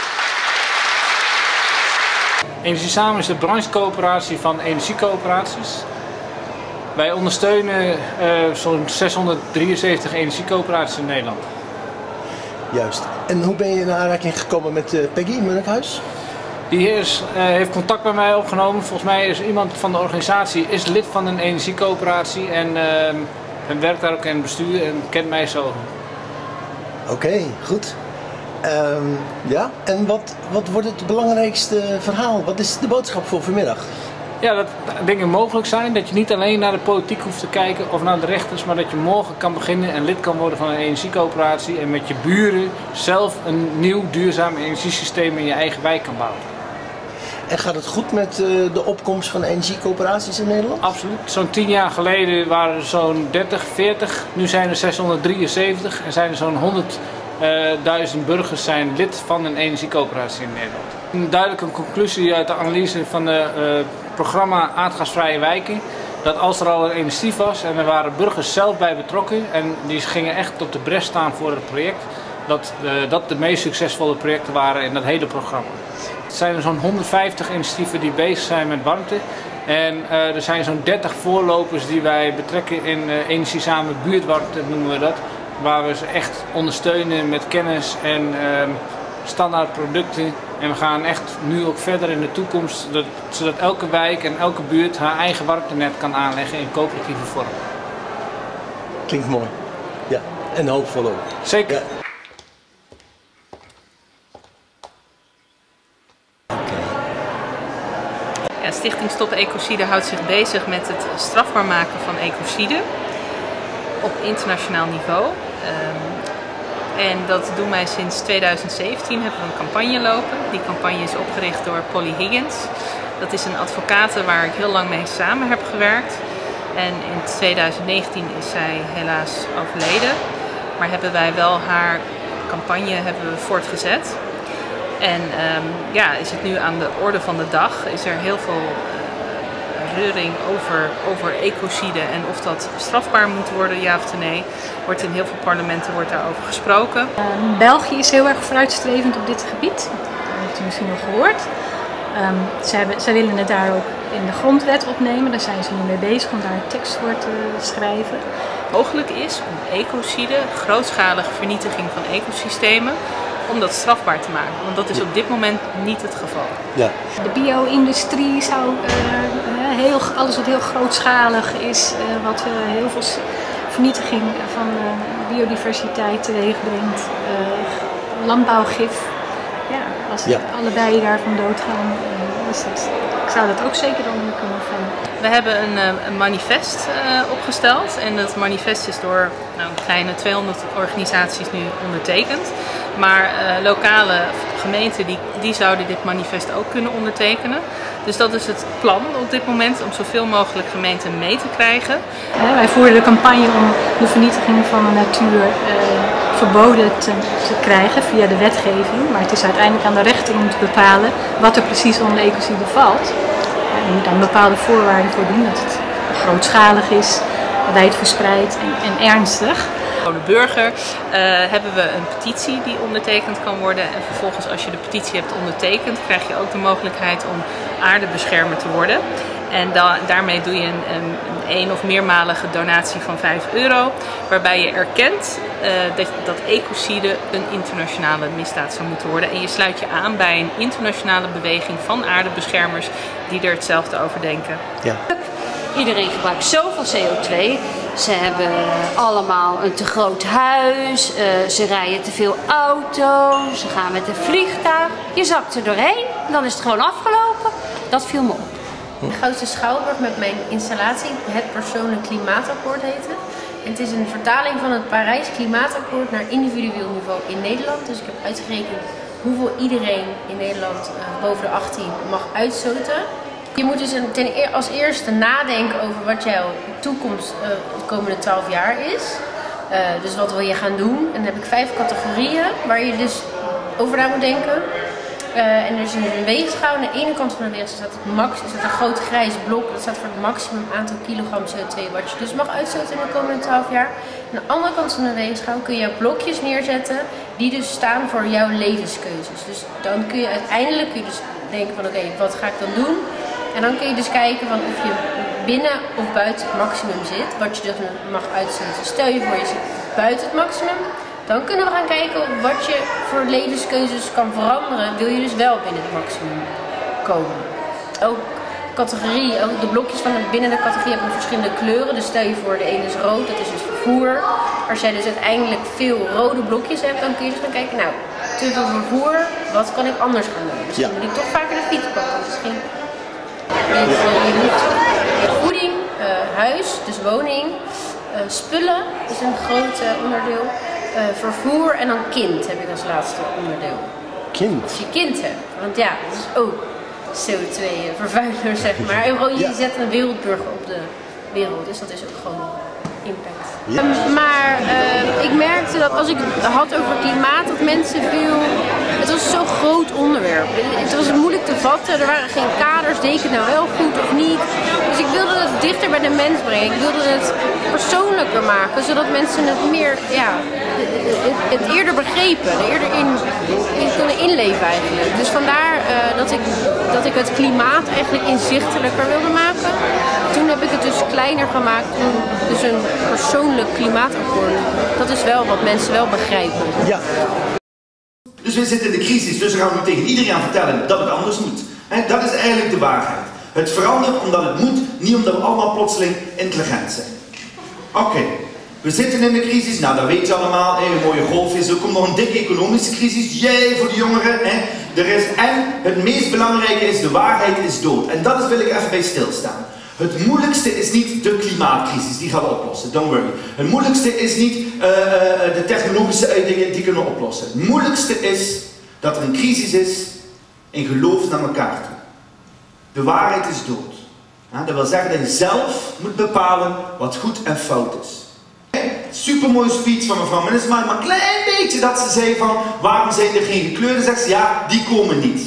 Energie Samen is de branchecoöperatie van energiecoöperaties. Wij ondersteunen zo'n 673 energiecoöperaties in Nederland. Juist. En hoe ben je in aanraking gekomen met Peggy Munnikhuis? Die heeft contact bij mij opgenomen. Volgens mij is iemand van de organisatie lid van een energiecoöperatie en werkt daar ook in het bestuur en kent mij zo. Oké, goed. Ja, en wat wordt het belangrijkste verhaal? Wat is de boodschap voor vanmiddag? Ja, dat dingen mogelijk zijn. Dat je niet alleen naar de politiek hoeft te kijken of naar de rechters, maar dat je morgen kan beginnen en lid kan worden van een energiecoöperatie en met je buren zelf een nieuw duurzaam energiesysteem in je eigen wijk kan bouwen. En gaat het goed met de opkomst van energiecoöperaties in Nederland? Absoluut. Zo'n 10 jaar geleden waren er zo'n 30, 40. Nu zijn er 673 en zijn er zo'n 100.000 burgers zijn lid van een energiecoöperatie in Nederland. Een duidelijke conclusie uit de analyse van het programma Aardgasvrije Wijken. Dat als er al een initiatief was en er waren burgers zelf bij betrokken en die gingen echt op de bres staan voor het project. Dat de meest succesvolle projecten waren in dat hele programma. Er zijn er zo'n 150 initiatieven die bezig zijn met warmte. En er zijn zo'n 30 voorlopers die wij betrekken in Energie Samen buurtwarmte, noemen we dat. Waar we ze echt ondersteunen met kennis en standaard producten. En we gaan echt nu ook verder in de toekomst, zodat elke wijk en elke buurt haar eigen warmtenet kan aanleggen in coöperatieve vorm. Klinkt mooi. Ja, en hoopvol ook. Zeker. Ja. Ja, Stichting Stop Ecocide houdt zich bezig met het strafbaar maken van ecocide op internationaal niveau. En dat doen wij sinds 2017, hebben we een campagne lopen. Die campagne is opgericht door Polly Higgins. Dat is een advocate waar ik heel lang mee samen heb gewerkt. En in 2019 is zij helaas overleden. Maar hebben wij wel haar campagne voortgezet. En ja, is het nu aan de orde van de dag. Is er heel veel reuring over ecocide en of dat strafbaar moet worden, ja of nee. Wordt in heel veel parlementen daarover gesproken. België is heel erg vooruitstrevend op dit gebied. Dat heeft u misschien nog gehoord. Zij willen het daar ook in de grondwet opnemen. Daar zijn ze nu mee bezig om daar een tekst voor te schrijven. Mogelijk is om ecocide, grootschalige vernietiging van ecosystemen, om dat strafbaar te maken. Want dat is op dit moment niet het geval. Ja. De bio-industrie zou alles wat heel grootschalig is, wat heel veel vernietiging van biodiversiteit teweeg brengt. Landbouwgif. Ja, als allebei daarvan doodgaan, ik zou dat ook zeker onder kunnen vallen. We hebben een manifest opgesteld en dat manifest is door een kleine 200 organisaties nu ondertekend. Maar lokale gemeenten die zouden dit manifest ook kunnen ondertekenen. Dus dat is het plan op dit moment om zoveel mogelijk gemeenten mee te krijgen. Wij voeren de campagne om de vernietiging van de natuur verboden te krijgen via de wetgeving. Maar het is uiteindelijk aan de rechter om te bepalen wat er precies onder ecocide valt. Je moet aan bepaalde voorwaarden voldoen, dat het grootschalig is, wijdverspreid en ernstig. Voor de burger hebben we een petitie die ondertekend kan worden. En vervolgens als je de petitie hebt ondertekend, krijg je ook de mogelijkheid om aardebeschermer te worden. En daarmee doe je een één- of meermalige donatie van €5. Waarbij je erkent dat ecocide een internationale misdaad zou moeten worden. En je sluit je aan bij een internationale beweging van aardebeschermers die er hetzelfde over denken. Ja. Iedereen gebruikt zoveel CO2. Ze hebben allemaal een te groot huis. Ze rijden te veel auto. Ze gaan met een vliegtuig. Je zakt er doorheen. Dan is het gewoon afgelopen. Dat viel me op. De grootste schouwburg met mijn installatie, het persoonlijk klimaatakkoord heette. En het is een vertaling van het Parijs Klimaatakkoord naar individueel niveau in Nederland. Dus ik heb uitgerekend hoeveel iedereen in Nederland boven de 18 mag uitstoten. Je moet dus als eerste nadenken over wat jouw toekomst de komende 12 jaar is. Dus wat wil je gaan doen? En dan heb ik 5 categorieën waar je dus over na moet denken. En er is een weegschaal. Aan de ene kant van de weegschaal staat een groot grijs blok. Dat staat voor het maximum aantal kilogram CO2 wat je dus mag uitstoten in de komende 12 jaar. Aan de andere kant van de weegschaal kun je blokjes neerzetten die dus staan voor jouw levenskeuzes. Dus dan kun je uiteindelijk denken van oké, wat ga ik dan doen? En dan kun je dus kijken van of je binnen of buiten het maximum zit, wat je dus mag uitstoten. Stel je voor je zit buiten het maximum. Dan kunnen we gaan kijken wat je voor levenskeuzes kan veranderen. Wil je dus wel binnen het maximum komen. Ook categorie, ook de blokjes van binnen de categorie hebben verschillende kleuren. Dus stel je voor de ene is rood, dat is dus vervoer. Als jij dus uiteindelijk veel rode blokjes hebt, dan kun je dus gaan kijken, nou, te veel vervoer, wat kan ik anders gaan doen? Misschien moet ik toch vaker de fiets pakken. Misschien voeding, huis, dus woning, spullen is een groot onderdeel. Vervoer en dan kind heb ik als laatste onderdeel. Kind? Als je kind hebt. Want ja, dat is ook CO2-vervuiler, zeg maar. Je zet een wereldburger op de wereld, dus dat is ook gewoon impact. Ja. Maar ik merkte dat als ik het had over klimaat, dat mensen veel... Het was zo'n groot onderwerp. Het was moeilijk te vatten, er waren geen kaders, deed ik het nou wel goed of niet. Dus ik wilde het dichter bij de mens brengen. Ik wilde het persoonlijker maken, zodat mensen het meer, ja, het eerder begrepen, er eerder in kunnen inleven eigenlijk. Dus vandaar dat ik het klimaat eigenlijk inzichtelijker wilde maken. Toen heb ik het dus kleiner gemaakt, dus een persoonlijk klimaatakkoord. Dat is wel wat mensen wel begrijpen. Ja. Dus we zitten in de crisis, dus we gaan nu tegen iedereen aan vertellen dat het anders moet. Dat is eigenlijk de waarheid. Het verandert omdat het moet, niet omdat we allemaal plotseling intelligent zijn. Oké, we zitten in de crisis, nou dat weet je allemaal, een mooie golf is, er komt nog een dikke economische crisis, jee voor de jongeren. En het meest belangrijke is, de waarheid is dood. En dat wil ik even bij stilstaan. Het moeilijkste is niet de klimaatcrisis, die gaan we oplossen, don't worry. Het moeilijkste is niet de technologische uitdagingen, die kunnen we oplossen. Het moeilijkste is dat er een crisis is in geloof naar elkaar toe. De waarheid is dood. Dat wil zeggen dat je zelf moet bepalen wat goed en fout is. Supermooie speech van mevrouw Minnesma, maar een klein beetje dat ze zei van waarom zijn er geen gekleurden? Zegt ze ja, die komen niet.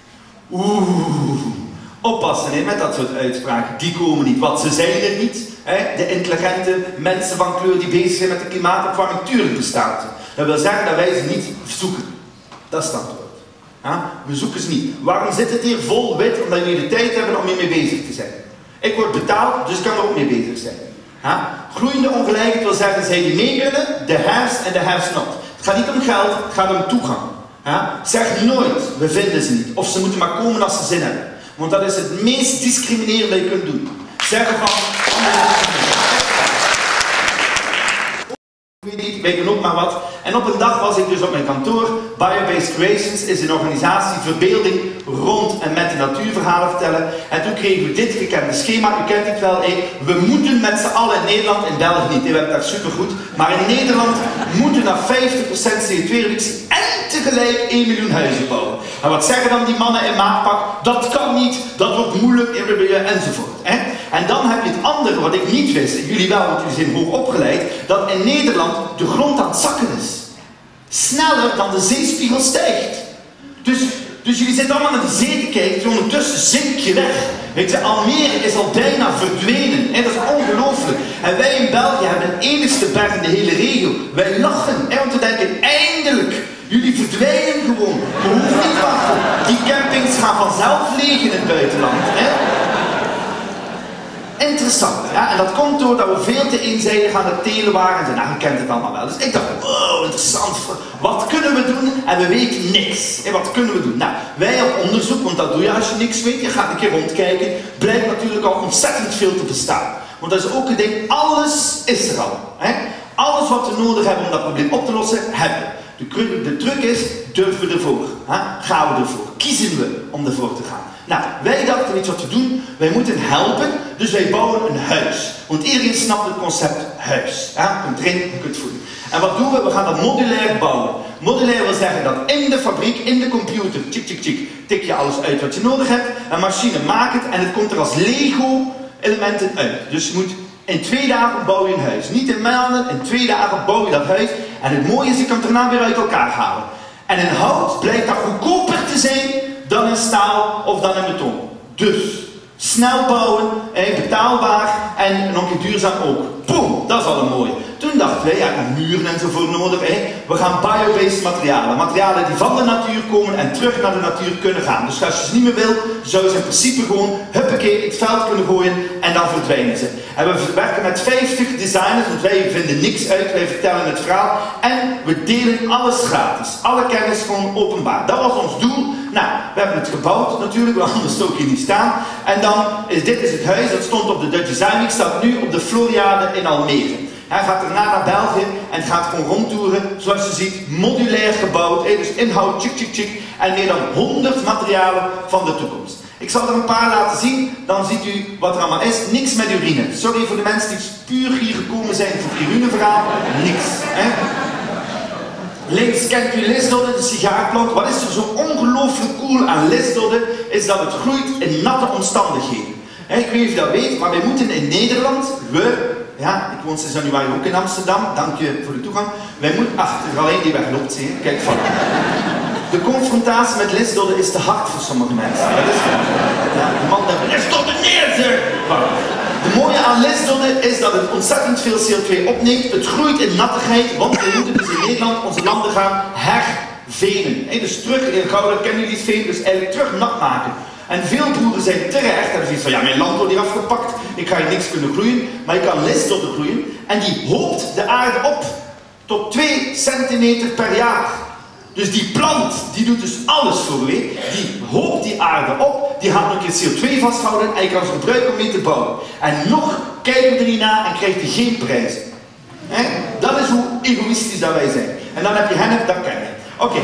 Oppassen met dat soort uitspraken, die komen niet, want ze zijn er niet. De intelligente mensen van kleur die bezig zijn met de klimaatopwarming, tuurlijk bestaat ze. Dat wil zeggen dat wij ze niet zoeken. Dat is het antwoord. We zoeken ze niet. Waarom zit het hier vol wit? Omdat jullie de tijd hebben om hiermee bezig te zijn. Ik word betaald, dus ik kan er ook mee bezig zijn. Groeiende ongelijkheid wil zeggen, zij die mee kunnen, de haves en de haves not. Het gaat niet om geld, het gaat om toegang. Zeg nooit, we vinden ze niet. Of ze moeten maar komen als ze zin hebben. Want dat is het meest discriminerende dat je kunt doen. Zeggen van... Ik weet niet, wij doen ook maar wat. En op een dag was ik dus op mijn kantoor. Biobased Creations is een organisatie verbeelding rond en met de natuurverhalen vertellen. En toen kregen we dit gekende schema. U kent het wel. We moeten met z'n allen in Nederland, in België niet. We hebben dat supergoed. Maar in Nederland moeten naar 50% CO2-reductie en tegelijk 1 miljoen huizen bouwen. En wat zeggen dan die mannen in maatpak? Dat kan niet, dat wordt moeilijk, enzovoort. En dan heb je het andere wat ik niet wist, jullie wel, want jullie zijn hoog opgeleid, dat in Nederland de grond aan het zakken is. Sneller dan de zeespiegel stijgt. Dus jullie zitten allemaal naar de zee te kijken, ondertussen zink je weg. Weet je, Almere is al bijna verdwenen. Dat is ongelooflijk. En wij in België hebben de enigste berg in de hele regio. Wij lachen, want we denken, eindelijk, jullie verdwijnen gewoon. We hoeven niet wachten. Die campings gaan vanzelf leeg in het buitenland. Interessant, en dat komt doordat we veel te eenzijdig aan het telen waren. En nou, je kent het allemaal wel. Dus ik dacht, wow, interessant. Wat kunnen we doen? En we weten niks. En wat kunnen we doen? Nou, wij op onderzoek, want dat doe je als je niks weet. Je gaat een keer rondkijken. Blijkt natuurlijk al ontzettend veel te bestaan. Want dat is ook een ding, alles is er al. Alles wat we nodig hebben om dat probleem op te lossen, hebben we. De truc is, durven we ervoor? Gaan we ervoor? Kiezen we om ervoor te gaan? Nou, wij dachten, weet je wat we doen? Wij moeten helpen, dus wij bouwen een huis. Want iedereen snapt het concept huis. Je kunt drinken, je kunt voeden. En wat doen we? We gaan dat modulair bouwen. Modulair wil zeggen dat in de fabriek, in de computer, tik je alles uit wat je nodig hebt. Een machine maakt het en het komt er als Lego elementen uit. Dus je moet In 2 dagen bouw je een huis. Niet in maanden, in 2 dagen bouw je dat huis. En het mooie is, je kan het daarna weer uit elkaar halen. En in hout blijkt dat goedkoper te zijn dan in staal of dan in beton. Dus, snel bouwen, betaalbaar en nog een keer duurzaam ook. Boom, dat is al een mooie. Toen dachten wij, ja, muren enzovoort nodig. We gaan biobased materialen. Materialen die van de natuur komen en terug naar de natuur kunnen gaan. Dus als je ze niet meer wil, zou je ze in principe gewoon, huppakee, het veld kunnen gooien en dan verdwijnen ze. En we werken met 50 designers, want wij vinden niks uit, wij vertellen het verhaal. En we delen alles gratis. Alle kennis gewoon openbaar. Dat was ons doel. Nou, we hebben het gebouwd natuurlijk, want anders zou ik hier niet staan. En dan is dit het huis, dat stond op de Dutch Design Week, staat nu op de Floriade in Almere. Hij gaat daarna naar België en gaat gewoon rondtoeren, zoals je ziet, modulair gebouwd, dus inhoud, tjik, tjik, tjik, en meer dan 100 materialen van de toekomst. Ik zal er een paar laten zien, dan ziet u wat er allemaal is. Niks met urine. Sorry voor de mensen die puur hier gekomen zijn voor het urineverhaal. Niks. Links kent u lisdodde, de sigaarplant. Wat is er zo ongelooflijk cool aan lisdodde, is dat het groeit in natte omstandigheden. Ik weet niet of je dat weet, maar wij moeten in Nederland, ik woon sinds januari ook in Amsterdam, dank je voor de toegang. Wij moeten, er is alleen die wegloopt, zie je. Kijk, van. De confrontatie met lisdodde is te hard voor sommige mensen. Dat is de man dat lisdodde neerzet. De mooie aan lisdodde is dat het ontzettend veel CO2 opneemt. Het groeit in nattigheid, want we moeten dus in Nederland onze landen gaan hervenen. Dus terug in Gouden, kennen jullie het veen, dus eigenlijk terug nat maken. En veel boeren zijn terecht, hebben zoiets van, ja, mijn land wordt hier afgepakt, ik ga hier niks kunnen groeien, maar je kan lisdodde groeien. En die hoopt de aarde op tot 2 centimeter per jaar. Dus die plant, die doet dus alles voor u. Die hoopt die aarde op, die gaat nog een keer CO2 vasthouden en je kan ze gebruiken om mee te bouwen. En nog kijken we er niet naar en krijgt hij geen prijzen. Dat is hoe egoïstisch dat wij zijn. En dan heb je hennep, dat ken je. Oké.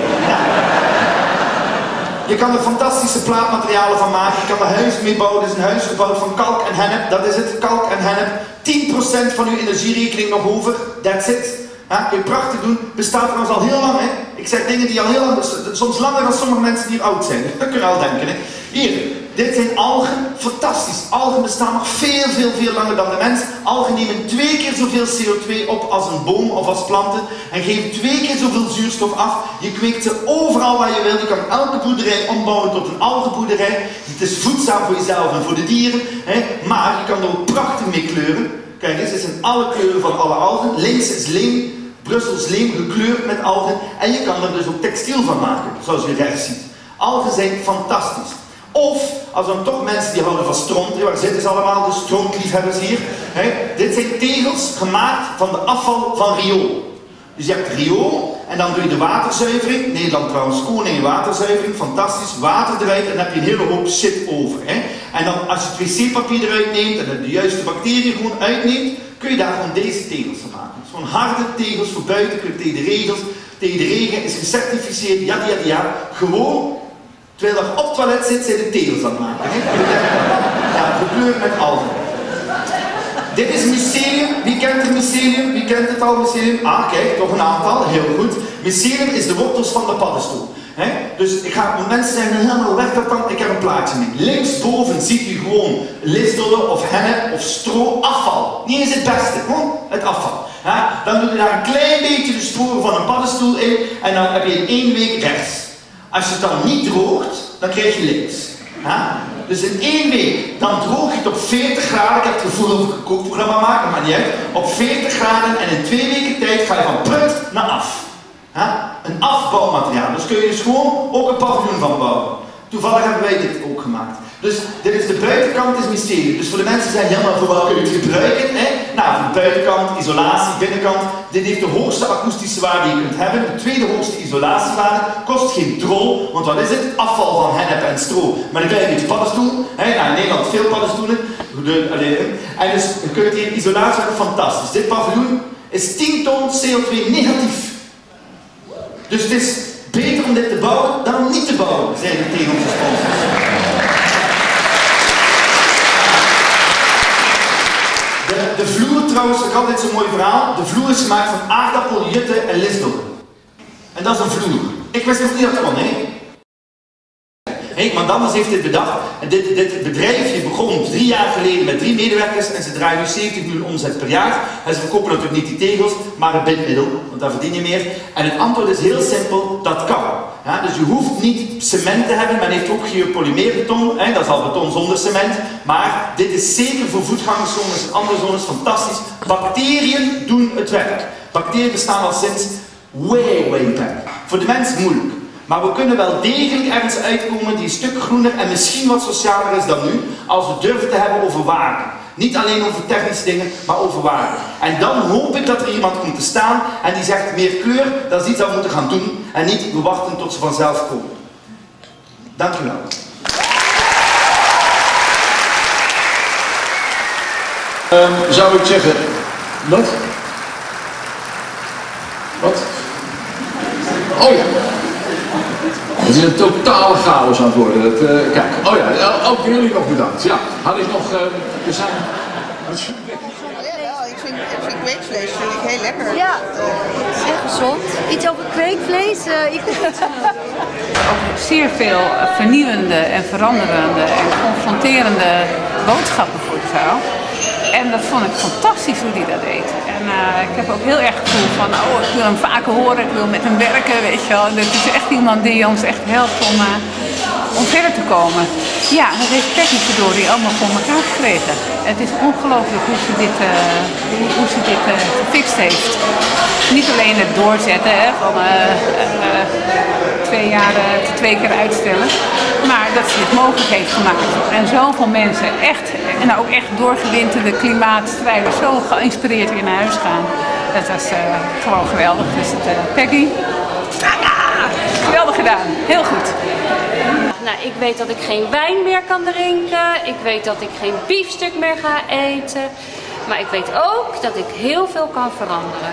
Je kan er fantastische plaatmaterialen van maken, je kan er huizen mee bouwen. Dit is een huis gebouwd van kalk en hennep, dat is het, kalk en hennep. 10% van uw energierekening nog over, that's it. Kun je prachtig doen, bestaat trouwens al heel lang. Ik zeg dingen die al heel lang, soms langer dan sommige mensen die oud zijn. Dat kun je al denken. Hier, dit zijn algen, fantastisch. Algen bestaan nog veel langer dan de mens. Algen nemen 2 keer zoveel CO2 op als een boom of als planten. En geven 2 keer zoveel zuurstof af. Je kweekt ze overal waar je wil. Je kan elke boerderij ombouwen tot een algenboerderij. Het is voedzaam voor jezelf en voor de dieren. Maar je kan er ook prachtig mee kleuren. Kijk eens, dit zijn alle kleuren van alle algen. Links is leem, Brussels leem gekleurd met algen. En je kan er dus ook textiel van maken, zoals je rechts ziet. Algen zijn fantastisch. Of, als dan toch mensen die houden van stront, waar zitten ze allemaal, de strontliefhebbers hier. Dit zijn tegels gemaakt van de afval van riool. Dus je hebt riool en dan doe je de waterzuivering. Nederland trouwens, koning waterzuivering, fantastisch. Water eruit en dan heb je een hele hoop shit over. En dan als je het wc-papier eruit neemt en de juiste bacteriën gewoon uitneemt, kun je daar gewoon deze tegels van maken. Dus gewoon harde tegels voor buiten, kun je tegen de regels, tegen de regen, is gecertificeerd, ja. Gewoon, terwijl je op het toilet zit, zijn de tegels aan het maken. Ja, gekleurd met algen. Dit is mycelium. Wie kent het mycelium? Wie kent het al, mycelium? Ah, kijk, toch een aantal. Heel goed. Mycelium is de wortels van de paddenstoel. Dus mensen zeggen, helemaal weg dat dan. Ik heb een plaatje mee. Linksboven ziet u gewoon lisdodde of hennep of stro afval. Niet eens het beste, gewoon het afval. Dan doe je daar een klein beetje de sporen van een paddenstoel in en dan heb je in 1 week rechts. Als je het dan niet droogt, dan krijg je links. Dus in 1 week, dan droog je het op 40 graden. Ik heb het gevoel dat ik een kookprogramma maken, maar niet uit. Op 40 graden en in 2 weken tijd ga je van prut naar af. Een afbouwmateriaal. Dus kun je dus gewoon ook een paviljoen van bouwen. Toevallig hebben wij dit ook gemaakt. Dus dit is de buitenkant, is mycelium. Dus voor de mensen die zeggen, maar voor wat kun je het gebruiken? Nou, voor de buitenkant, isolatie, binnenkant. Dit heeft de hoogste akoestische waarde die je kunt hebben. De tweede hoogste isolatiewaarde. Kost geen drol, want wat is het? Afval van hennep en stro. Maar dan krijg je een beetje paddenstoel. In Nederland veel paddenstoelen. En dus je kunt hier isolatie hebben, fantastisch. Dit paviljoen is 10 ton CO2 negatief. Dus het is beter om dit te bouwen dan om niet te bouwen, zeiden we tegen onze sponsors. De vloer trouwens, ik had altijd zo'n mooi verhaal. De vloer is gemaakt van aardappel, jutte en lisdodde. En dat is een vloer. Ik wist nog niet dat dat kon, Want anders heeft dit bedacht. En dit bedrijfje begon 3 jaar geleden met 3 medewerkers en ze draaien nu 70 miljoen omzet per jaar. En ze verkopen natuurlijk niet die tegels, maar het bindmiddel, want daar verdien je meer. En het antwoord is heel simpel, dat kan. Ja, dus je hoeft niet cement te hebben, men heeft ook geopolymeerbeton, dat is al beton zonder cement. Maar dit is zeker voor voetgangerszones en andere zones fantastisch. Bacteriën doen het werk. Bacteriën bestaan al sinds way back. Voor de mens moeilijk. Maar we kunnen wel degelijk ergens uitkomen die een stuk groener en misschien wat socialer is dan nu, als we durven te hebben over waarde. Niet alleen over technische dingen, maar over waarde. En dan hoop ik dat er iemand komt te staan en die zegt meer kleur, dat is iets dat we moeten gaan doen en niet we wachten tot ze vanzelf komen. Dank u wel. Zou ik zeggen, wat? Wat? Oh ja. Het is een totale chaos aan het worden. Kijk, oh ja, ook jullie nog bedankt. Ja, had ik nog, we zijn... Ik vind kweekvlees vind ik heel lekker. Ja, het is echt gezond. Iets over kweekvlees? Ook zeer veel vernieuwende en veranderende en confronterende boodschappen voor de vrouw. En dat vond ik fantastisch hoe hij dat deed. En ik heb ook heel erg het gevoel van, oh, ik wil hem vaker horen, ik wil met hem werken, weet je wel. Dit is echt iemand die ons echt helpt om verder te komen. Ja, dat heeft Peggy verdorie allemaal voor elkaar gekregen. Het is ongelooflijk hoe ze dit gefixt heeft. Niet alleen het doorzetten hè, van 2 jaar 2 keer uitstellen, maar dat ze dit mogelijk heeft gemaakt. En zoveel mensen echt, en ook echt doorgewinterde klimaatstrijders zo geïnspireerd weer naar huis gaan. Dat was gewoon geweldig. Dus Peggy, geweldig gedaan. Heel goed. Nou, ik weet dat ik geen wijn meer kan drinken. Ik weet dat ik geen biefstuk meer ga eten. Maar ik weet ook dat ik heel veel kan veranderen.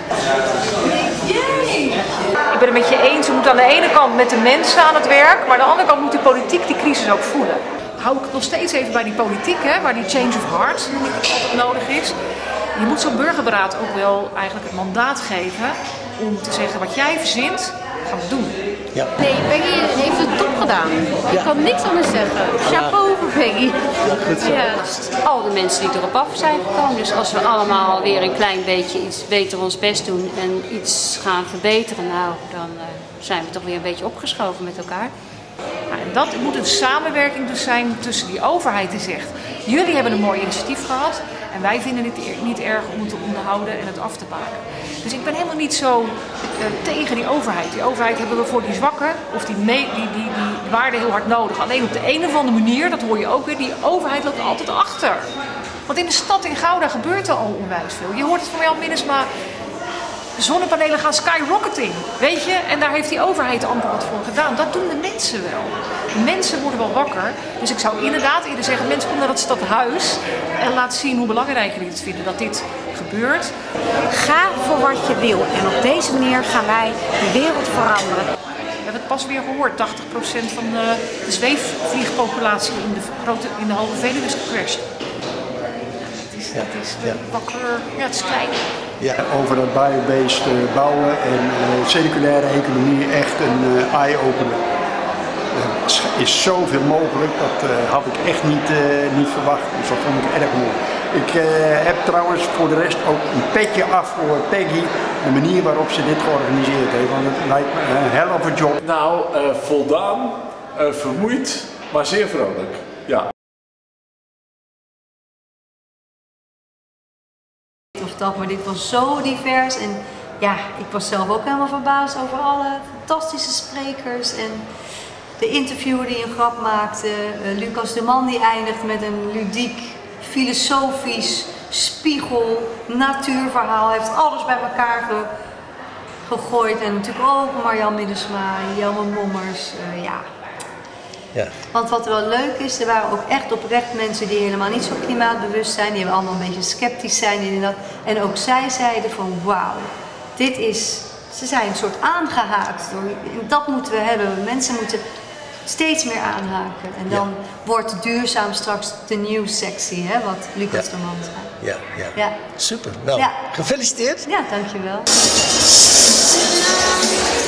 Ik ben het met je eens, we moeten aan de ene kant met de mensen aan het werk, maar aan de andere kant moet de politiek die crisis ook voelen. Hou ik nog steeds even bij die politiek, hè, waar die change of heart altijd nodig is. Je moet zo'n burgerberaad ook wel eigenlijk het mandaat geven om te zeggen wat jij verzint, gaan we doen. Ja. Nee, Peggy heeft het top gedaan. Ik kan niks anders zeggen. Chapeau voor Peggy. Goed zo. Ja, al de mensen die erop af zijn gekomen. Dus als we allemaal weer een klein beetje iets beter ons best doen en iets gaan verbeteren, nou, dan zijn we toch weer een beetje opgeschoven met elkaar. En dat moet een samenwerking dus zijn tussen die overheid die zegt, jullie hebben een mooi initiatief gehad en wij vinden het niet erg om het te onderhouden en het af te pakken. Dus ik ben helemaal niet zo tegen die overheid. Die overheid hebben we voor die zwakken of die waarden heel hard nodig. Alleen op de een of andere manier, dat hoor je ook weer, die overheid loopt altijd achter. Want in de stad in Gouda gebeurt er al onwijs veel. Je hoort het van Jan Minnesma. De zonnepanelen gaan skyrocketing, weet je? En daar heeft die overheid amper wat voor gedaan. Dat doen de mensen wel. De mensen worden wel wakker. Dus ik zou inderdaad eerder zeggen, mensen kom naar dat stadhuis en laat zien hoe belangrijk jullie het vinden dat dit gebeurt. Ga voor wat je wil en op deze manier gaan wij de wereld veranderen. We hebben het pas weer gehoord, 80% van de zweefvliegpopulatie in de Halve Veluwe is gecrashed. Het is wakker, ja, het is klein. Ja, over dat biobased bouwen en circulaire economie echt een eye-opener. Er is zoveel mogelijk, dat had ik echt niet verwacht, dus dat vond ik erg mooi. Ik heb trouwens voor de rest ook een petje af voor Peggy, de manier waarop ze dit georganiseerd heeft, want het lijkt me een hell of a job. Nou, voldaan, vermoeid, maar zeer vrolijk. Ja. Maar dit was zo divers en ja, ik was zelf ook helemaal verbaasd over alle fantastische sprekers en de interviewer die een grap maakte, Lucas de Man die eindigt met een ludiek, filosofisch, spiegel, natuurverhaal, hij heeft alles bij elkaar gegooid en natuurlijk ook Marjan Minnesma, Jelmer Mommers, ja. Ja. Want wat wel leuk is, er waren ook echt oprecht mensen die helemaal niet zo klimaatbewust zijn, die allemaal een beetje sceptisch zijn. En ook zij zeiden van wauw, dit is, ze zijn een soort aangehaakt. Dat moeten we hebben, mensen moeten steeds meer aanhaken. En dan wordt duurzaam straks de nieuw sexy, hè, wat Lucas de Man zei. Ja. Super, nou, gefeliciteerd. Ja, dankjewel.